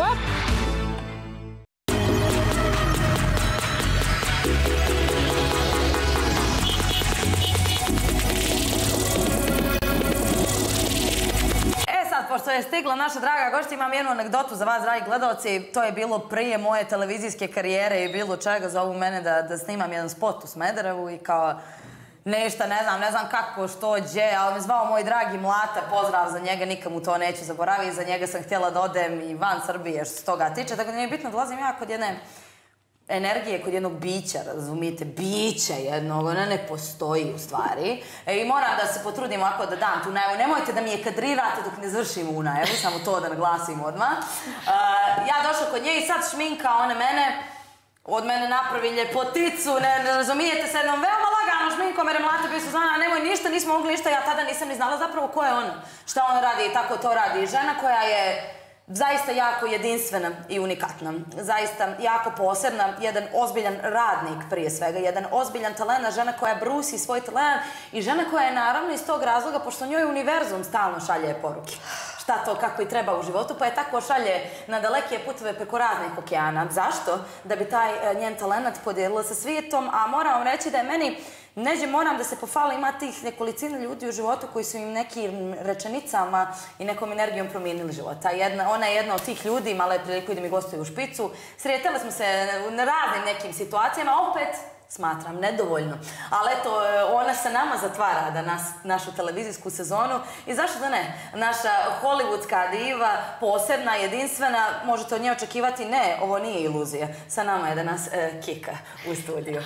Pošto je stigla naša draga gošća, imam jednu anegdotu za vas, dragi gledalci. To je bilo prije moje televizijske karijere i bilo čega zovu mene da snimam jedan spot u Smederevu i kao nešto, ne znam kako, što, gdje, ali me zvao moj dragi Mlata, pozdrav za njega, nikad mu to neću zaboraviti, za njega sam htjela da odem i van Srbije što se toga tiče, tako da nije bitno, dolazim ja kod jedne energije, kod jednog bića, razumijete, biće jednog, ona ne postoji u stvari. I moram da se potrudim ovako da dam tu najavu. Nemojte da mi je kadrirate dok ne završim u najavu, samo to da naglasim odmah. Ja došla kod nje i sad šminka ona mene, od mene napravi ljepoticu, ne razumijete, sa jednom veoma laganom šminkom, jer je Mlata bio Suzana, nemoj ništa, nismo mogli ništa, ja tada nisam ni znala zapravo ko je ona, šta ona radi i tako to radi. Žena koja je zaista jako jedinstvena i unikatna, zaista jako posebna, jedan ozbiljan radnik prije svega, jedan ozbiljan talent, žena koja brusi svoj talent i žena koja je naravno iz tog razloga, pošto njoj univerzum stalno šalje poruke. Šta to, kako i treba u životu, pa je tako šalje na daleke puteve preko raznih okeana. Zašto? Da bi taj njen talent podijelila sa svijetom, a moram vam reći da je meni neđe moram da se pohvala, ima tih nekolicina ljudi u životu koji su im nekim rečenicama i nekom energijom promijenili život. Ona je jedna od tih ljudi, imala je priliku da mi gostuje u Špicu. Sretali smo se na raznim nekim situacijama, opet smatram nedovoljno. Ali eto, ona sa nama zatvara našu televizijsku sezonu i zašto da ne? Naša hollywoodska diva, posebna, jedinstvena, možete od nje očekivati, ne, ovo nije iluzija. Sa nama je danas Kika u studiju.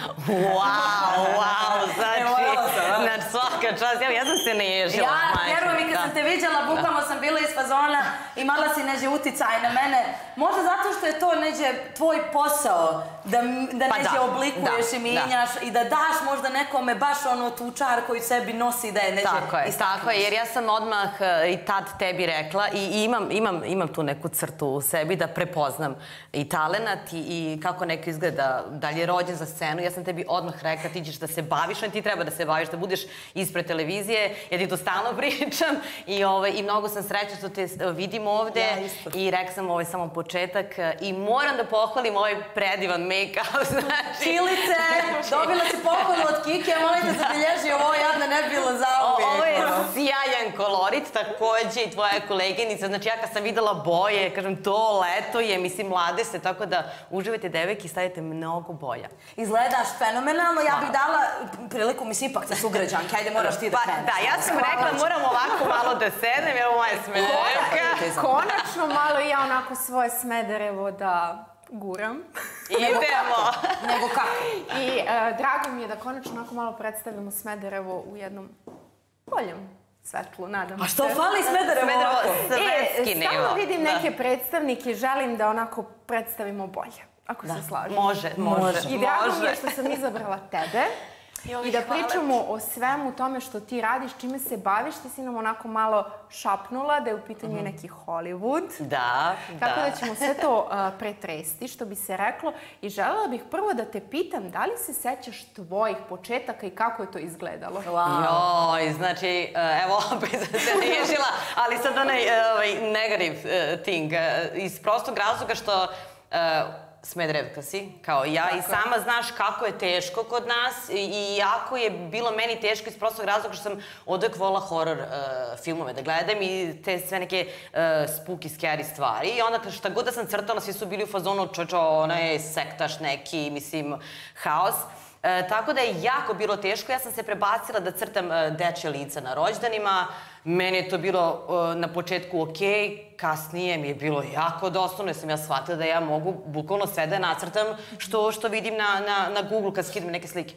Wow, znači svaka čast, ja sam se neježila. Ja, vjerujem, i kad sam te viđala, bukvalno sam bila iz fazona, imala si neđe uticaj na mene. Možda zato što je to neđe tvoj posao, da neđe oblikuješ i minjaš i da daš možda nekome baš ono tu čar koju sebi nosi da je neđe istakneš. Tako je, jer ja sam odmah i tad tebi rekla i imam tu neku crtu u sebi da prepoznam i talenat i kako neko izgleda, da li je rođen za scenu. Ja sam tebi odmah rekla, ti ćeš da se baviš, ti treba da se baviš, da budeš ispred televizije, jer ti to stalno pričam i mnogo sam srećna što te vidim ovde i rekla sam ovo je samo početak i moram da pohvalim ovaj predivan make-up, znači... Čilice, dobila si pohvalu od Kike, molim te zabilježi, ovo jadne ne bilo za ovo. Ovo je sjajan kolorit, takođe i tvoja koleginica. Znači, ja kad sam videla boje, kažem, to leto je, mislim, mlade ste, tako da uživajte devojke i stavite mnogo boja. Izgledaš fenomenalno, ja bih dala priliku, mislim, ipak te sugrađanke, ajde, moraš ti da kreneš. Da, ja sam rekla, moram ovako malo da sednem, evo moja Smederevka. Konačno malo i ja onako svoje Smederevo da guram. Idemo! Nego kako? I drago mi je da konačno onako malo predstavimo Smederevo u jednom boljem svetlu, nadam se. A što fali Smederevo ovako? Svetski nivo. Stalno vidim neke predstavnike i želim da onako predstavimo bolje, ako se slažem. Može. I drago mi je što sam izabrala tebe. I da pričamo o svemu tome što ti radiš, čime se baviš, ti si nam onako malo šapnula da je u pitanju neki Hollywood. Da. Tako da ćemo sve to pretresti, što bi se reklo. I želela bih prvo da te pitam, da li se sećaš tvojih početaka i kako je to izgledalo? Joj, znači, evo, opet se riješila, ali sad onaj negative thing, iz prostog razloga što Smederevka si, kao ja, i sama znaš kako je teško kod nas i jako je bilo meni teško iz prostog razloga što sam odvek volila horor filmove da gledam i te sve neke spooky, scary stvari. I onda šta god da sam crtala, svi su bili u fazonu čočo, ona je sektaš neki, mislim, haos. Tako da je jako bilo teško. Ja sam se prebacila da crtam dečje lica na rođendanima. Meni je to bilo na početku okej, kasnije mi je bilo jako doslovno jer sam ja shvatila da ja mogu bukvalno sve da nacrtam što vidim na Google kad skidam neke slike.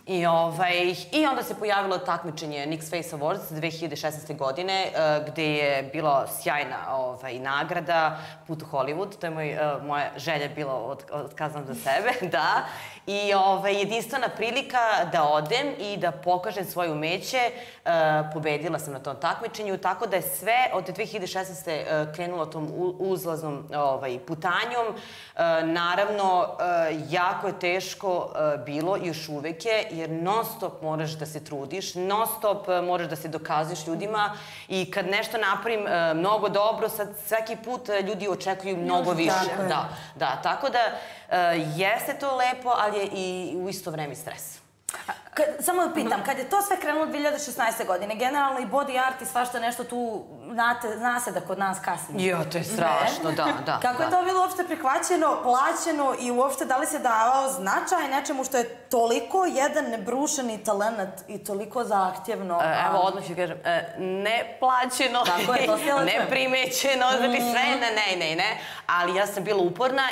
I onda se pojavilo takmičenje Nick's Face Awards 2016. godine gde je bila sjajna nagrada Put u Hollywood. To je moja želja bila otkazam za sebe, da. I jedinstvena prilika da odem i da pokažem svoje umeće. Pobedila sam na tom takmičenju, tako da je sve od 2016. krenulo tom uzlaznom putanjom. Naravno, jako je teško bilo, još uvek je, jer non stop moraš da se trudiš, non stop moraš da se dokažeš ljudima i kad nešto napravim mnogo dobro, sad svaki put ljudi očekuju mnogo više. Da, tako da jeste to lepo, ali je i u isto vreme stres. Samo da pitam, kad je to sve krenulo 2016. godine, generalno i body art i svašta nešto tu, zna se da kod nas kasnije. Jo, to je strašno, da. Kako je to bilo uopšte prihvaćeno, plaćeno i uopšte da li se davao značaj nečemu što je toliko jedan nebrušeni talent i toliko zahtjevno? Evo, odmah ću kažem, neplaćeno, neprimećeno, znači sve ne, ali ja sam bila uporna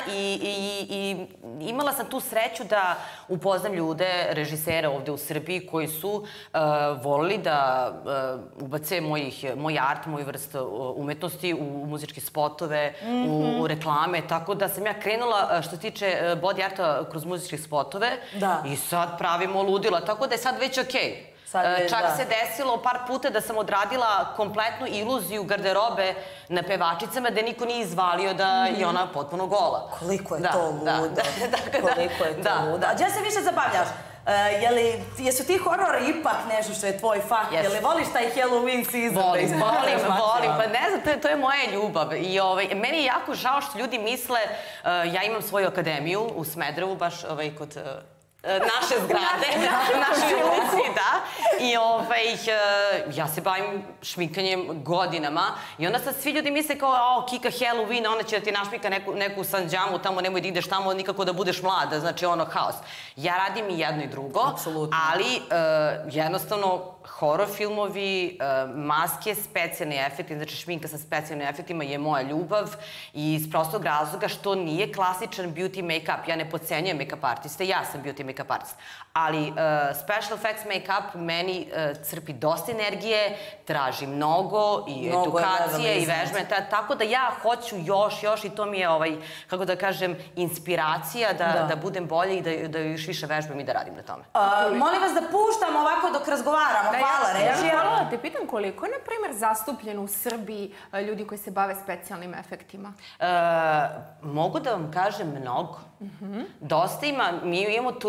i imala sam tu sreću da upoznam ljude, režisere ovde u Srbiji koji su volili da ubace moj art, moju vrstu umetnosti u muzičke spotove, u reklame, tako da sam ja krenula što se tiče body arta kroz muzičke spotove i sad pravimo ludila, tako da je sad već okej. Čak se desilo par puta da sam odradila kompletnu iluziju garderobe na pevačicama da niko nije izvalio da je ona potpuno gola. Koliko je to ludo. Koliko je to ludo. A gdje se više zabavljaš? Jesu ti horori ipak nešto što je tvoj fah? Jeli voliš taj Halloween season? Volim. Pa ne znam, to je moja ljubav. I meni je jako žao što ljudi misle, ja imam svoju akademiju u Smederevu, baš kod naše zgrade, naše ulici, da. I ja se bavim šminkanjem godinama i onda sad svi ljudi misle kao, Kika Halloween, ona će da ti našmika neku sanđamu, tamo nemoj da ideš tamo nikako da budeš mlada, znači haos. Ja radim i jedno i drugo, ali jednostavno horor filmovi, maske, specijalni efekti, znači šminka sa specijalnim efektima je moja ljubav i iz prostog razloga što nije klasičan beauty make-up. Ja ne podcenjujem make-up artiste, ja sam beauty make-up artist. Ali special effects make-up meni crpi dosta energije, traži mnogo i edukacije i vežbe, tako da ja hoću još i to mi je, kako da kažem, inspiracija da budem bolje i da još više vežbam i da radim na tome. Molim vas da puštam ovako dok razgovaramo. Hvala, režija. Ja voljela te pitam koliko je, na primjer, zastupljeno u Srbiji ljudi koji se bave specijalnim efektima? Mogu da vam kažem mnogo. Dosta ima, mi imamo toliko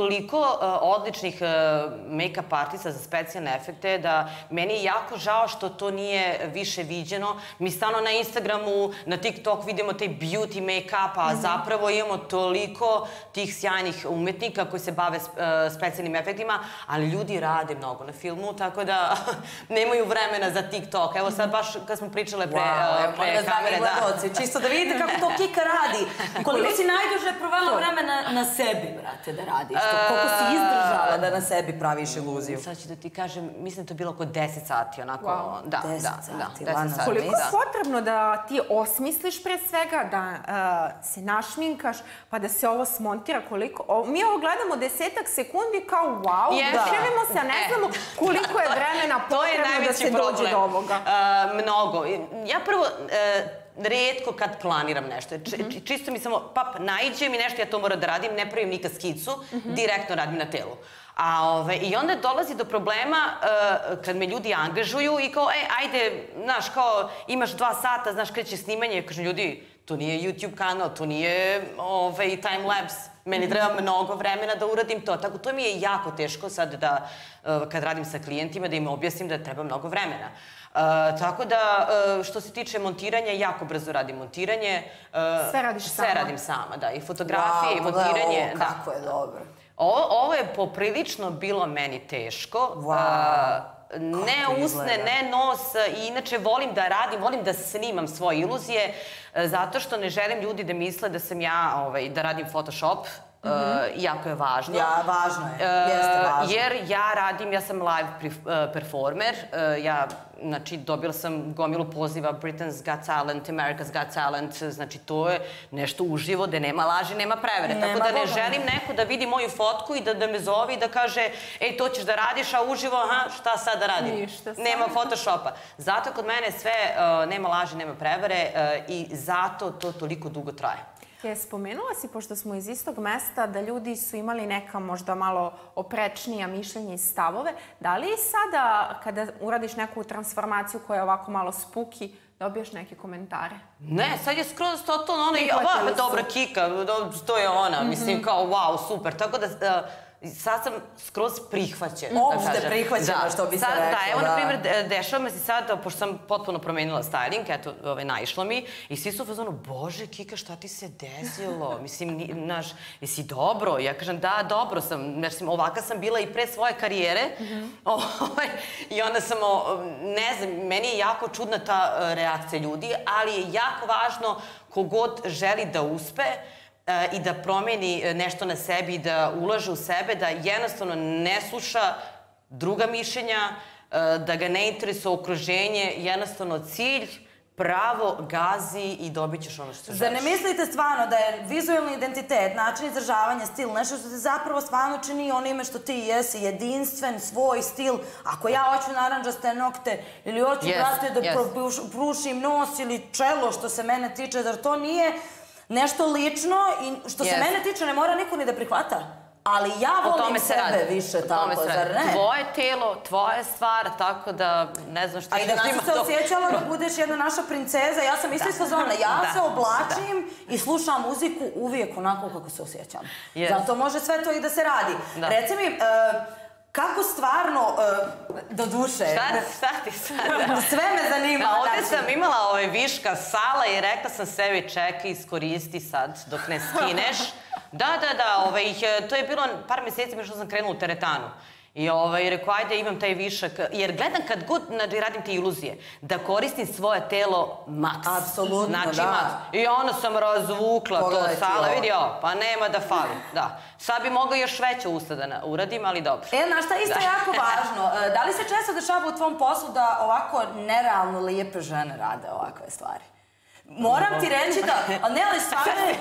toliko odličnih make-up artista za specijalne efekte da meni je jako žao što to nije više viđeno. Mi stalno na Instagramu, na TikTok vidimo taj beauty make-up, a zapravo imamo toliko tih sjajnih umetnika koji se bave specijalnim efektima, ali ljudi rade mnogo na filmu, tako da nemaju vremena za TikTok. Evo sad baš kad smo pričale pre kamere, da. Čisto da vidite kako to Kika radi. Koliko si najduže provela vremena na sebi, brate, da radiš? Koliko si izdržala da na sebi praviš iluziju? Sad ću da ti kažem, mislim da je bilo oko 10 sati, onako. Da, 10 sati. Koliko je potrebno da ti osmisliš pre svega, da se našminkaš, pa da se ovo smontira, koliko... Mi ovo gledamo 10 sekundi kao wow, doživimo se, a ne znamo koliko je vremena potrebno da se dođe do ovoga. Mnogo. Ja prvo... Rijetko kad planiram nešto. Čisto mi samo, naiđe mi nešto, ja to moram da radim, ne pravim nikad skicu, direktno radim na telu. I onda dolazi do problema kad me ljudi angažuju i kao, ajde, znaš, kao, imaš 2 sata, znaš, kreće snimanje, kažem, ljudi, to nije YouTube kanal, to nije time-lapse, meni treba mnogo vremena da uradim to. Tako, to mi je jako teško sad da, kad radim sa klijentima, da im objasnim da treba mnogo vremena. Tako da, što se tiče montiranja, jako brzo radim montiranje. Sve radiš sama? Sve radim sama, da. I fotografije, i montiranje. Wow, kako je dobro. Ovo je poprilično bilo meni teško. Ne usne, ne nos. I inače volim da radim, volim da snimam svoje iluzije, zato što ne želim ljudi da misle da sam ja, da radim Photoshop. Jako je važno. Važno je, jeste važno. Jer ja radim, ja sam live performer, znači dobila sam gomilu poziva Britain's Got Talent, America's Got Talent, znači to je nešto uživo gde nema laži, nema prevere. Tako da ne želim neko da vidi moju fotku i da me zove i da kaže ej, to ćeš da radiš, a uživo, šta sad da radim? Nema Photoshopa. Zato kod mene sve nema laži, nema prevere i zato to toliko dugo traje. Spomenula si, pošto smo iz istog mesta, da ljudi su imali neka možda malo oprečnija mišljenja i stavove. Da li sada, kada uradiš neku transformaciju koja je ovako malo spuki, dobiješ neke komentare? Ne, sad je skroz totalno ona, dobra Kika, to je ona, mislim kao wow, super. Tako da sad sam skroz prihvaćena. Opšte prihvaćena, što bi se rekla. Da, evo, na primjer, dešava me se sad, pošto sam potpuno promenila styling, eto, naišlo mi, i svi su u fazonu, bože, Kika, šta ti se desilo? Mislim, znaš, jesi dobro? Ja kažem, da, dobro sam. Mislim, ovaka sam bila i pre svoje karijere. I onda sam, ne znam, meni je jako čudna ta reakcija ljudi, ali je jako važno kogod želi da uspe i da promeni nešto na sebi i da ulaže u sebe, da jednostavno ne sluša druga mišljenja, da ga ne interesuje okruženje, jednostavno cilj, pravo, gazi i dobit ćeš ono što želiš. Zar ne mislite stvarno da je vizualni identitet, način izražavanja, stil, nešto što se zapravo stvarno čini onime što ti jesi, jedinstven, svoj stil? Ako ja hoću naranđaste nokte ili hoću, brate, da prušim nos ili čelo što se mene tiče, zar to nije nešto lično i što se mene tiče ne mora niko ni da prihvata. Ali ja volim sebe više tako, zar ne? Tvoje telo, tvoja stvar, tako da ne znam što ćeš ima to. A i danas se osjećala da budeš jedna naša princeza, ja sam isto iz fazona, ja se oblačim i slušam muziku uvijek onako kako se osjećam. Zato može sve to i da se radi. Reci mi, kako stvarno, do duše... Šta ti sad? Sve me zanima. Ovdje sam imala viška sala i rekla sam sebi čekaj, iskoristi sad dok ne skineš. Da, to je bilo par mjeseci što sam krenula u teretanu. I rekao, ajde imam taj višak, jer gledam kad god radim te iluzije, da koristim svoje telo maks. Apsolutno, da. I onda sam razvukla to sale, vidi ovo, pa nema da fali, da. Sad bi mogla još veće usta da uradim, ali dobro. Znaš šta je isto jako važno, da li se često dešava u tvom poslu da ovako nerealno lijepe žene rade ovakve stvari? Moram ti reći da, ne, ali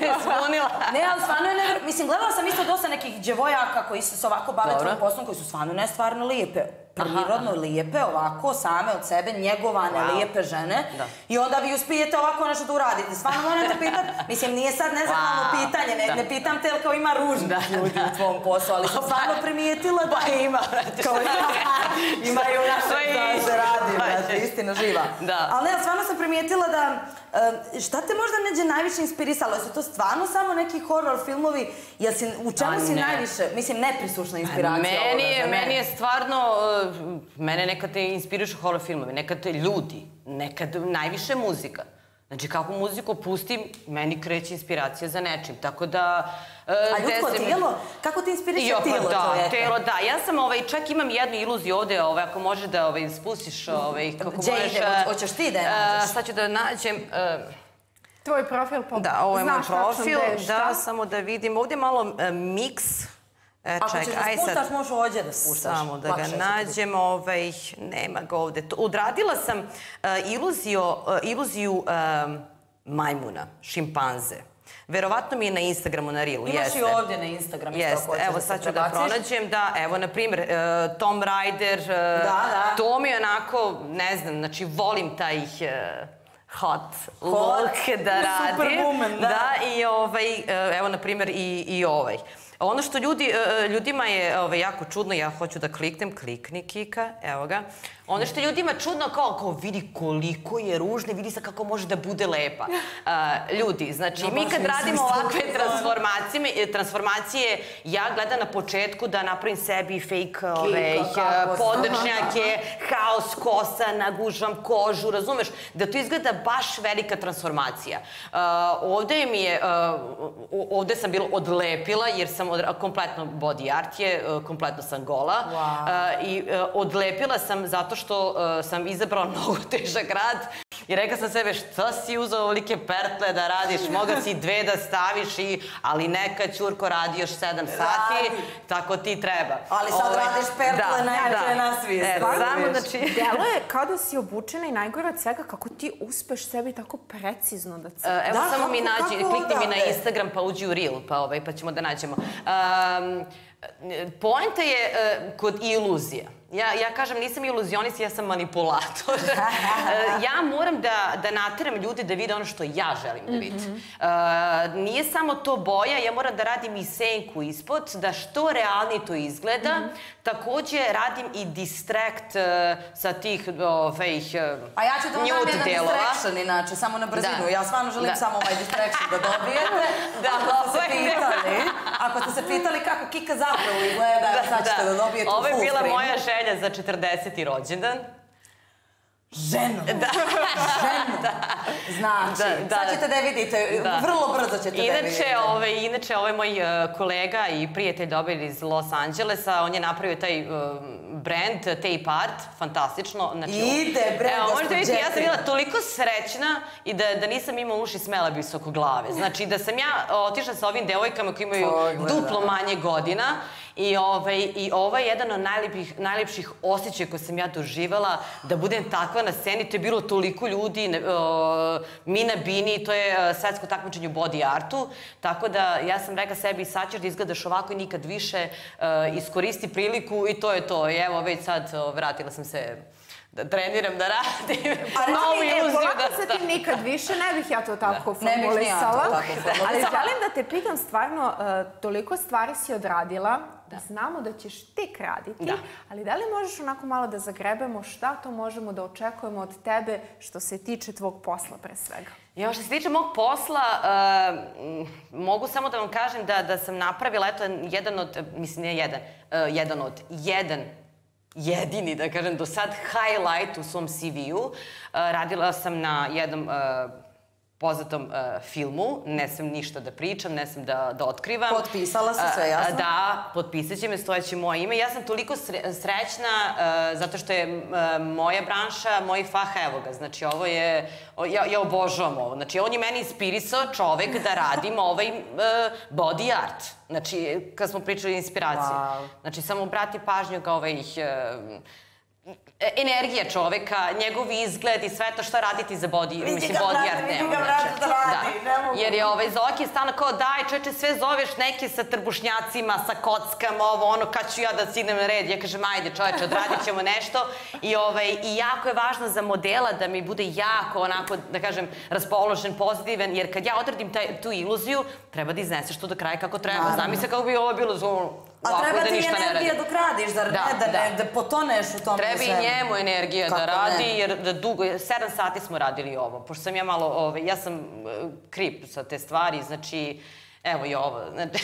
stvarno je, mislim, gledala sam isto dosta nekih djevojaka koji se ovako bave tvojim poslom, koji su stvarno nestvarno lijepe. prirodno lijepe, ovako, same od sebe, njegovane, lijepe žene. I onda vi uspijete ovako nešto da uradite. Stvarno moram te pitat, mislim, nije sad nezahvalno pitanje, ne pitam te, kao ima ružnih ljudi u tvom poslu, ali sam stvarno primijetila da... Pa ima, ima i u našem da se radi, istina živa. Ali ne, stvarno sam primijetila da... Šta te možda neđe najviše inspirisalo? Jesu to stvarno samo neki horror filmovi? U čemu si najviše, mislim, neprisušna inspiracija ovoga? Meni je stvarno, mene nekad te inspirišu horror filmovi, nekad te ljudi, nekad najviše muzika. Znači, kako muziku pustim, meni kreće inspiracija za nečim, tako da... A ljudsko tijelo? Kako ti inspiriše tijelo čovjeka? Tijelo, da. Ja sam, čak imam jednu iluziju ovde, ako možeš da spustiš, kako možeš... Gdje ide? Hoćeš ti da je nađeš? Sad ću da nađem... Tvoj profil, da, ovo je moj profil, da, samo da vidim. Ovde je malo miks. Ako ćeš da spuštaš, možeš ovdje da spuštaš. Samo da ga nađem, nema ga ovde. Odradila sam iluziju majmuna, šimpanze. Verovatno mi je na Instagramu, na Reelu. Imaš i ovdje na Instagramu. Evo sad ću da pronađem, da, evo, na primjer, Tom Raider, to mi je onako, ne znam, znači, volim taj hot look da radim. Superwoman, da. Da, i evo, na primjer, i ovaj. Ono što ljudima je jako čudno, ja hoću da klikni Kika, evo ga. Ono što ljudima čudno, kao vidi koliko je ružna, vidi se kako može da bude lepa. Ljudi, znači mi kad radimo ovakve transformacije, ja gledam na početku da napravim sebi fake podrčnjake, haos kosa, nagužvam kožu, razumeš? Da to izgleda baš velika transformacija. Ovde sam bila odlepila, jer sam kompletno body art je, kompletno sam gola. I odlepila sam zato što sam izabrala mnogo težak rad i rekla sam sebe, šta si uzao ovolike pertle da radiš, mogla si 2 da staviš, ali neka Ćurko radi još 7 sati, tako ti treba. Ali sad radiš pertle najče na svijet. Delo je kao da si obučena i najgore od svega kako ti uspeš sebi tako precizno da crtaš. Evo samo mi nađi, klikni mi na Instagram pa uđi u Reel, pa ćemo da nađemo. Poenta je kod iluzija. Ja kažem, nisam iluzionist, ja sam manipulator. Ja moram da nateram ljude da vide ono što ja želim da vidim. Nije samo to boja, ja moram da radim i senku ispod, da što realnije to izgleda. Takođe, radim i distract sa tih fake delova. A ja ću da vam dam jedan distraction, inače, samo na brzinu. Ja stvarno želim samo ovaj distraction da dobijete. Ako ste se pitali kako Kika zapravo izgleda, sad ćete da dobijete u full screen. Ovo je bila moja želja za 40. rođendan. Ženu. Znači, sad ćete da je vidite, vrlo brzo ćete da je vidite. Inače, ovaj moj kolega i prijatelj dobili iz Los Angelesa, on je napravio taj brand Tape Art, fantastično. Ide, bre, možete vidjeti, ja sam bila toliko srećna i da nisam imala uši, smela bi se oko glave. Znači, da sam ja otišla sa ovim devojkama koji imaju duplo manje godina i ovo je jedan od najlepših osjećaja koje sam ja doživjela, da budem takva na sceni. To je bilo toliko ljudi, mi na Bini, to je svetsko takmičenje u body artu, tako da ja sam rekla sebi, sad ćeš da izgledaš ovako i nikad više, iskoristi priliku i to je to. I evo, već sad vratila sam se da treniram, da radim. Polako sa tim nikad više, ne bih ja to tako formulisala. Ali želim da te pitam stvarno, toliko stvari si odradila, znamo da ćeš tek raditi, ali da li možeš onako malo da zagrebemo šta to možemo da očekujemo od tebe što se tiče tvog posla pre svega? Što se tiče mog posla, mogu samo da vam kažem da sam napravila, eto, jedini, da kažem, do sad highlight u svom CV-u. Radila sam na jednom poznatom filmu, ne sam ništa da pričam, ne sam da otkrivam. Potpisala se sve, jasno? Da, potpisat će me, stojeće moje ime. Ja sam toliko srećna zato što je moja branša, moj fah, evo ga. Znači, ovo je, ja obožavam ovo. Znači, on je meni inspirisao čovek da radim ovaj body art. Znači, kad smo pričali o inspiraciji. Znači, samo obrati pažnju kao energija čoveka, njegov izgled i sve to što raditi za body art nema. Vidi ga vrati da radi, ne mogu. Jer je Zoki je stalno kao daj čoveče sve zoveš neke sa trbušnjacima, sa kockama, kad ću ja da signem na red. Ja kažem ajde čoveče, odradit ćemo nešto. I jako je važno za modela da mi bude jako onako, da kažem, raspoložen, pozitivan, jer kad ja odradim tu iluziju, treba da izneseš to do kraja kako treba. Zamisli kako bi ovo bilo zovno. A treba ti energija dok radiš, zar ne, da potoneš u tom treba i njemu energija da radi, jer da dugo, 7 sati smo radili ovo, pošto sam ja malo, ja sam krip sa te stvari, znači, evo i ovo, znači,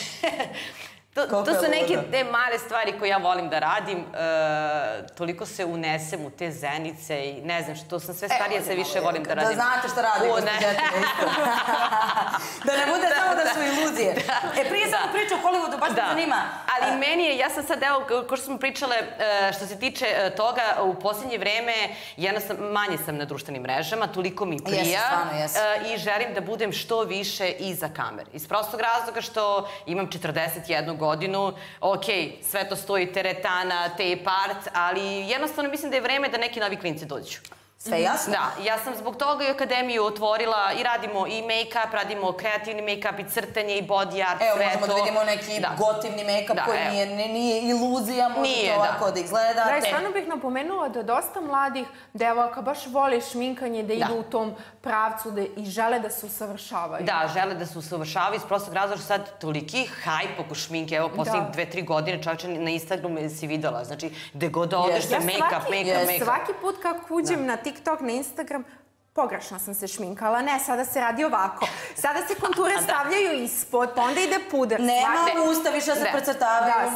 to su neke te male stvari koje ja volim da radim, toliko se unesem u te zenice i ne znam što sam sve starija, sve više volim da radim. Da znate što radi, gospođetina isto. Da ne bude samo da su iluzije. Prije sam pričao o Hollywoodu, baš me zanima. Ali meni je, ja sam sad, evo, kao što smo pričale, što se tiče toga, u posljednje vreme, manje sam na društvenim mrežama, toliko mi prija i želim da budem što više iza kamer. Iz prostog razloga što imam 41 godinu, ok, sve to stoji, teretana, tape art, ali jednostavno mislim da je vreme da neki novi klinci dođu. Sve jasno? Da, ja sam zbog toga i akademiju otvorila i radimo i make-up, radimo kreativni make-up i crtanje i body art, sve to. Evo, možemo da vidimo neki gotivni make-up koji nije iluzija, možete ovako da izgledate. Da, i stvarno bih napomenula da dosta mladih devojaka baš vole šminkanje, da idu u tom pravcu i žele da se usavršavaju. Da, žele da se usavršavaju iz prostog razloga što sad toliki hajp oko šminke, evo, posljednjih 2-3 godine čovječe na Instagramu si videla, znači, gde god odeš se make-up, make-up. Svaki put kako uđem na TikTok, na Instagram, pogrešno sam se šminkala. Ne, sada se radi ovako. Sada se konture stavljaju ispod, pa onda ide puder. Nema usta više da se precrtavaju.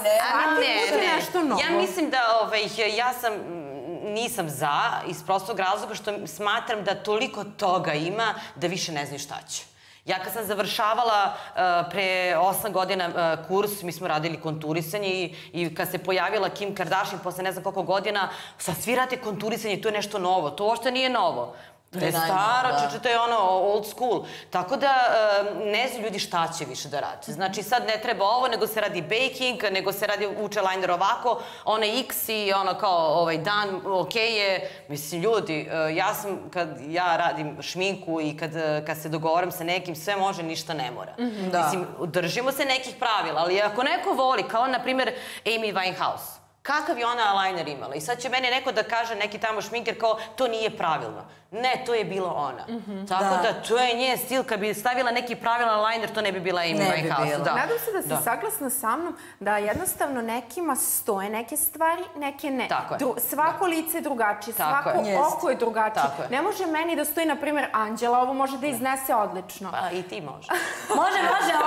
Ja mislim da ja nisam za, iz prostog razloga što smatram da toliko toga ima da više ne znaju šta će. Ja kad sam završavala pre 8 godina kurs, mi smo radili konturisanje i kad se pojavila Kim Kardashian posle ne znam koliko godina, sad svi rade konturisanje, to je nešto novo. To uopšte nije novo. To je staro, to je ono old school. Tako da ne znaju ljudi šta će više da radi. Znači sad ne treba ovo, nego se radi baking, nego se radi uče liner ovako, onaj X i ono kao dan, okej je. Mislim, ljudi, kad ja radim šminku i kad se dogovaram sa nekim, sve može, ništa ne mora. Mislim, držimo se nekih pravila, ali ako neko voli, kao na primjer Amy Winehouse, kakav je ona eyeliner imala? I sad će meni neko da kaže, neki tamo šminker, kao, to nije pravilno. Ne, to je bilo ona. Tako da, to je njen stil. Kad bi stavila neki pravilan eyeliner, to ne bi bila Amy Winehouse. Nadam se da si saglasna sa mnom da jednostavno nekima stoje neke stvari, neke ne. Svako lice je drugačije, svako oko je drugačije. Ne može meni da stoji, na primjer, Anđela, ovo može da iznese odlično. Pa i ti može. Može,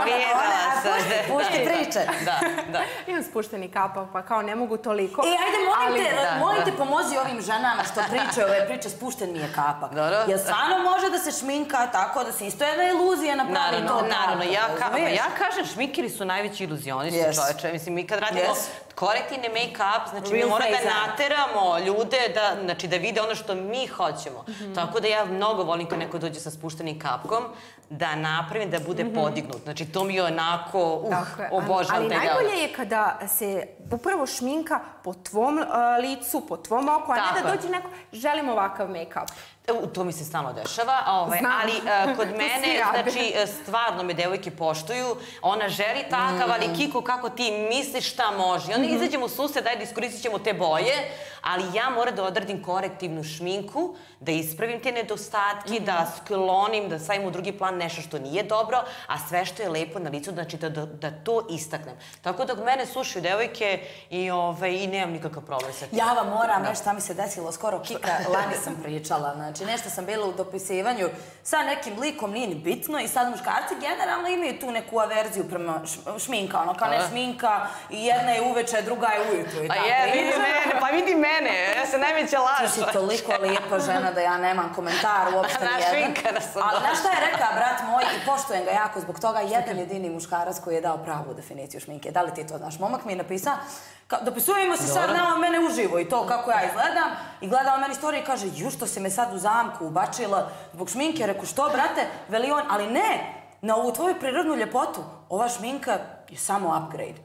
ona, pušti priče. Da. Imam spušteni kapak, pa kao ne mogu toliko. Ajde, molim te, pomozi ovim ženama što pričaju ove priče, spušten mi je kapak. Jer stvarno može da se šminka tako da se isto jedna iluzija napravi. Naravno, ja kažem, šminkeri su najveći iluzionisti, čoveče. Mislim, mi kad radimo korektivni make-up, znači mi moramo da nateramo ljude, znači da vide ono što mi hoćemo. Tako da ja mnogo volim kad neko dođe sa spuštenim kapkom, da napravim da bude podignut. Znači, to mi je onako, obožavam te ali najbolje je kada se upravo šminka po tvom licu, po tvom oku, a ne da dođe neko, želim ovakav make-up. To mi se stalno dešava, ali kod mene, znači, stvarno me devojke poštuju, ona želi takav, ali Kiko, kako ti misliš šta može? I onda izađemo u susret, dajde iskoristit ćemo te boje, ali ja moram da odradim korektivnu šminku, da ispravim te nedostatke, da sklonim, da stavim u drugi plan nešto što nije dobro, a sve što je lepo na licu, znači da to istaknem. Tako da kod mene slušaju devojke i nemam nikakav problem sa tim. Ja vam moram reći šta mi se desilo skoro, Kika, lani sam pričala, znači nešto sam bila u dopisivanju sa nekim likom, nije ni bitno i sad muškarci generalno imaju tu neku averziju prema šminka, ono kao ne šminka i jedna je uveče, druga je ujutru i tako. Pa vidi mene, ja sam najveća laža. Ti si toliko lijepa žena da ja nemam komentar uopšte nijedan. Ali znaš šta je rekao brat moj i poštujem ga jako zbog toga, jedan jedini muškarac koji je dao pravu definiciju šminke. Da li ti to znaš? Momak mi je napisao, dopisujemo se sad na mene uživo i to kako ja izgledam i gleda on meni storiju i kaže ju što si me sad u zamku ubačila zbog šminke. Reku što brate, veli on, ali ne, na ovu tvoju prirodnu ljepotu ova šminka je samo upgrade. Reku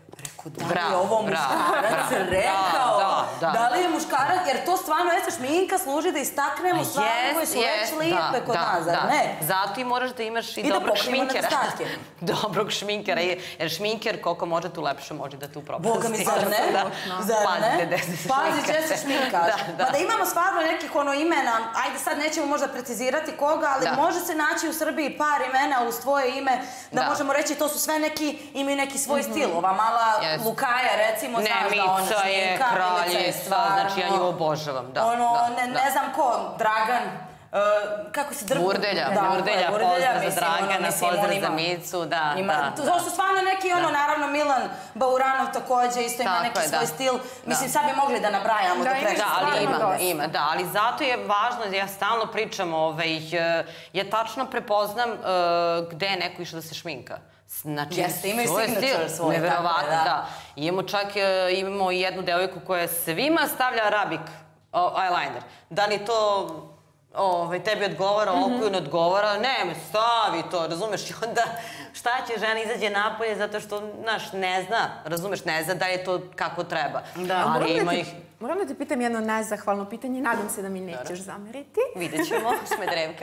da li je ovo muškarac rekao? Da li je muškarac? Jer to stvarno, šminka služi da istaknemo stvari koje su već lijepe kod nas, zar ne? Zato i moraš da imaš i dobrog šminkera. Dobrog šminkera, jer šminker koliko može tu lepše može da tu propasti. Boga mi, zar ne? Pazi gdje se šminkaš. Pa da imamo stvarno nekih imena, ajde sad nećemo možda precizirati koga, ali može se naći u Srbiji par imena uz tvoje ime, da možemo reći to su sve neki, imaju neki svoj stil. Ova mala Lukaja, recimo, znaš da ona šminka. Mica je kraljica, znači ja nju obožavam, ne znam ko, Dragan, kako se drgu? Burdelja, pozdrav za Dragana, pozdrav za Micu, da. To su stvarno neki, naravno Milan Bauranov također isto ima neki svoj stil. Mislim, sad bi mogli da nabrajamo do preča. Da, ali zato je važno, ja stalno pričam, ja tačno prepoznam gde je neko išao da se šminka. Znači, imaju signature svoj. Neverovatno, da. Imamo jednu devojku koja svima stavlja Arabik eyeliner. Da li to tebi odgovara, oku ne odgovara, ne, stavi to, razumeš? I onda šta će žena izađe napolje zato što, znaš, ne zna, razumeš, ne zna da je to kako treba. Moram da ti pitam jedno nezahvalno pitanje, nadam se da mi nećeš zameriti. Vidjet ćemo, Smedrevka.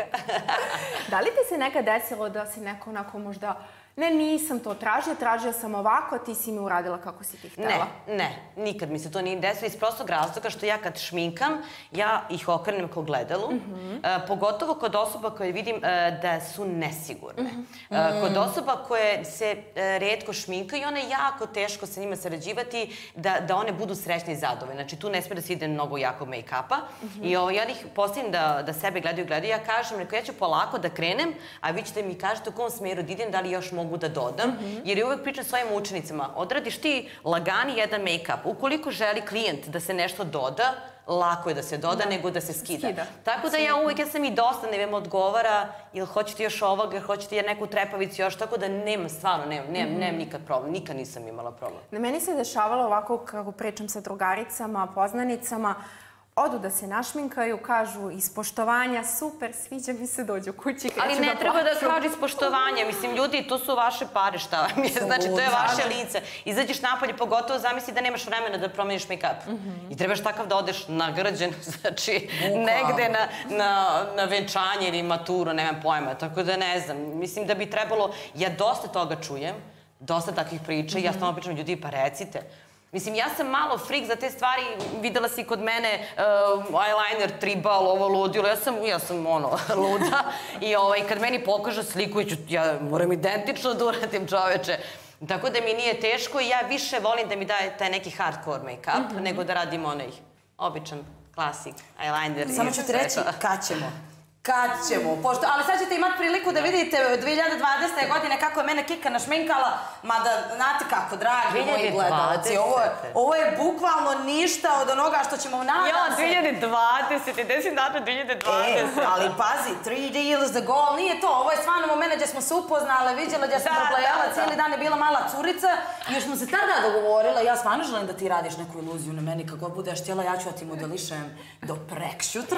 Da li ti se nekad desilo da si neko onako možda, ne, nisam to tražio sam ovako, ti si mi uradila kako si ti htjela? Ne, nikad mi se to nije desilo iz prostog razloga što ja kad šminkam, ja ih okrenem kao gledalu, pogotovo kod osoba koje vidim da su nesigurne. Kod osoba koje se retko šminkaju i one je jako teško sa njima sarađivati da one budu srećne i zadovoljne. Znači tu ne smije da se ide mnogo jakog make-upa i ja ih postavim da sebe gledaju, ja kažem, ja ću polako da krenem, a vi ćete mi kažete u kom smeru da idem, da li još mogu da dodam, jer je uvek pričam svojim učenicima, odradiš ti lagani jedan make-up. Ukoliko želi klijent da se nešto doda, lako je da se doda nego da se skida. Tako da ja sam i dosta, ne vem, odgovara, ili hoćete još ovoga, ili hoćete neku trepavicu još, tako da nemam, stvarno, nemam nikad problem, nikad nisam imala problem. Na meni se dešavalo ovako, kako pričam sa drugaricama, poznanicama, odu da se našminkaju, kažu iz poštovanja, super, sviđa mi se, dođu kući, kreću da plaću. Ali ne treba da kažu iz poštovanja, mislim, ljudi, to su vaše pare, šta vam je, znači, to je vaše lice. Izađeš napolje, pogotovo zamisli da nemaš vremena da promeniš make-up. I trebaš takav da odeš nagrađen, znači, negde na venčanje ili maturu, nemam pojma, tako da ne znam. Mislim da bi trebalo, ja dosta toga čujem, dosta takvih priča, ja stalno pričam, ljudi, pa recite. Mislim, ja sam malo frik za te stvari, videla si kod mene eyeliner, tribal, ovo ludilo, ja sam luda i kad meni pokaže sliku, ja moram identično da uradim, čoveče. Tako da mi nije teško i ja više volim da mi daje taj neki hardcore make-up nego da radim onaj običan klasik eyeliner. Samo ću ti reći, kad ćemo? Kad ćemo? Ali sad ćete imati priliku da vidite 2020. godine kako je mene Kika našminkala, mada znate kako, dragi moji gledalci, ovo je bukvalno ništa od onoga što ćemo nadam se. 2020, gde si data 2020? Ali pazi, 3 years ago, nije to, ovo je stvarno moment gdje smo se upoznale, vidjela gdje sam problejala, cijeli dan je bila mala curica i još smo se tada dogovorila, ja stvarno želim da ti radiš neku iluziju na meni, kako budeš htjela, ja ću da ti modelišem do prekšutra.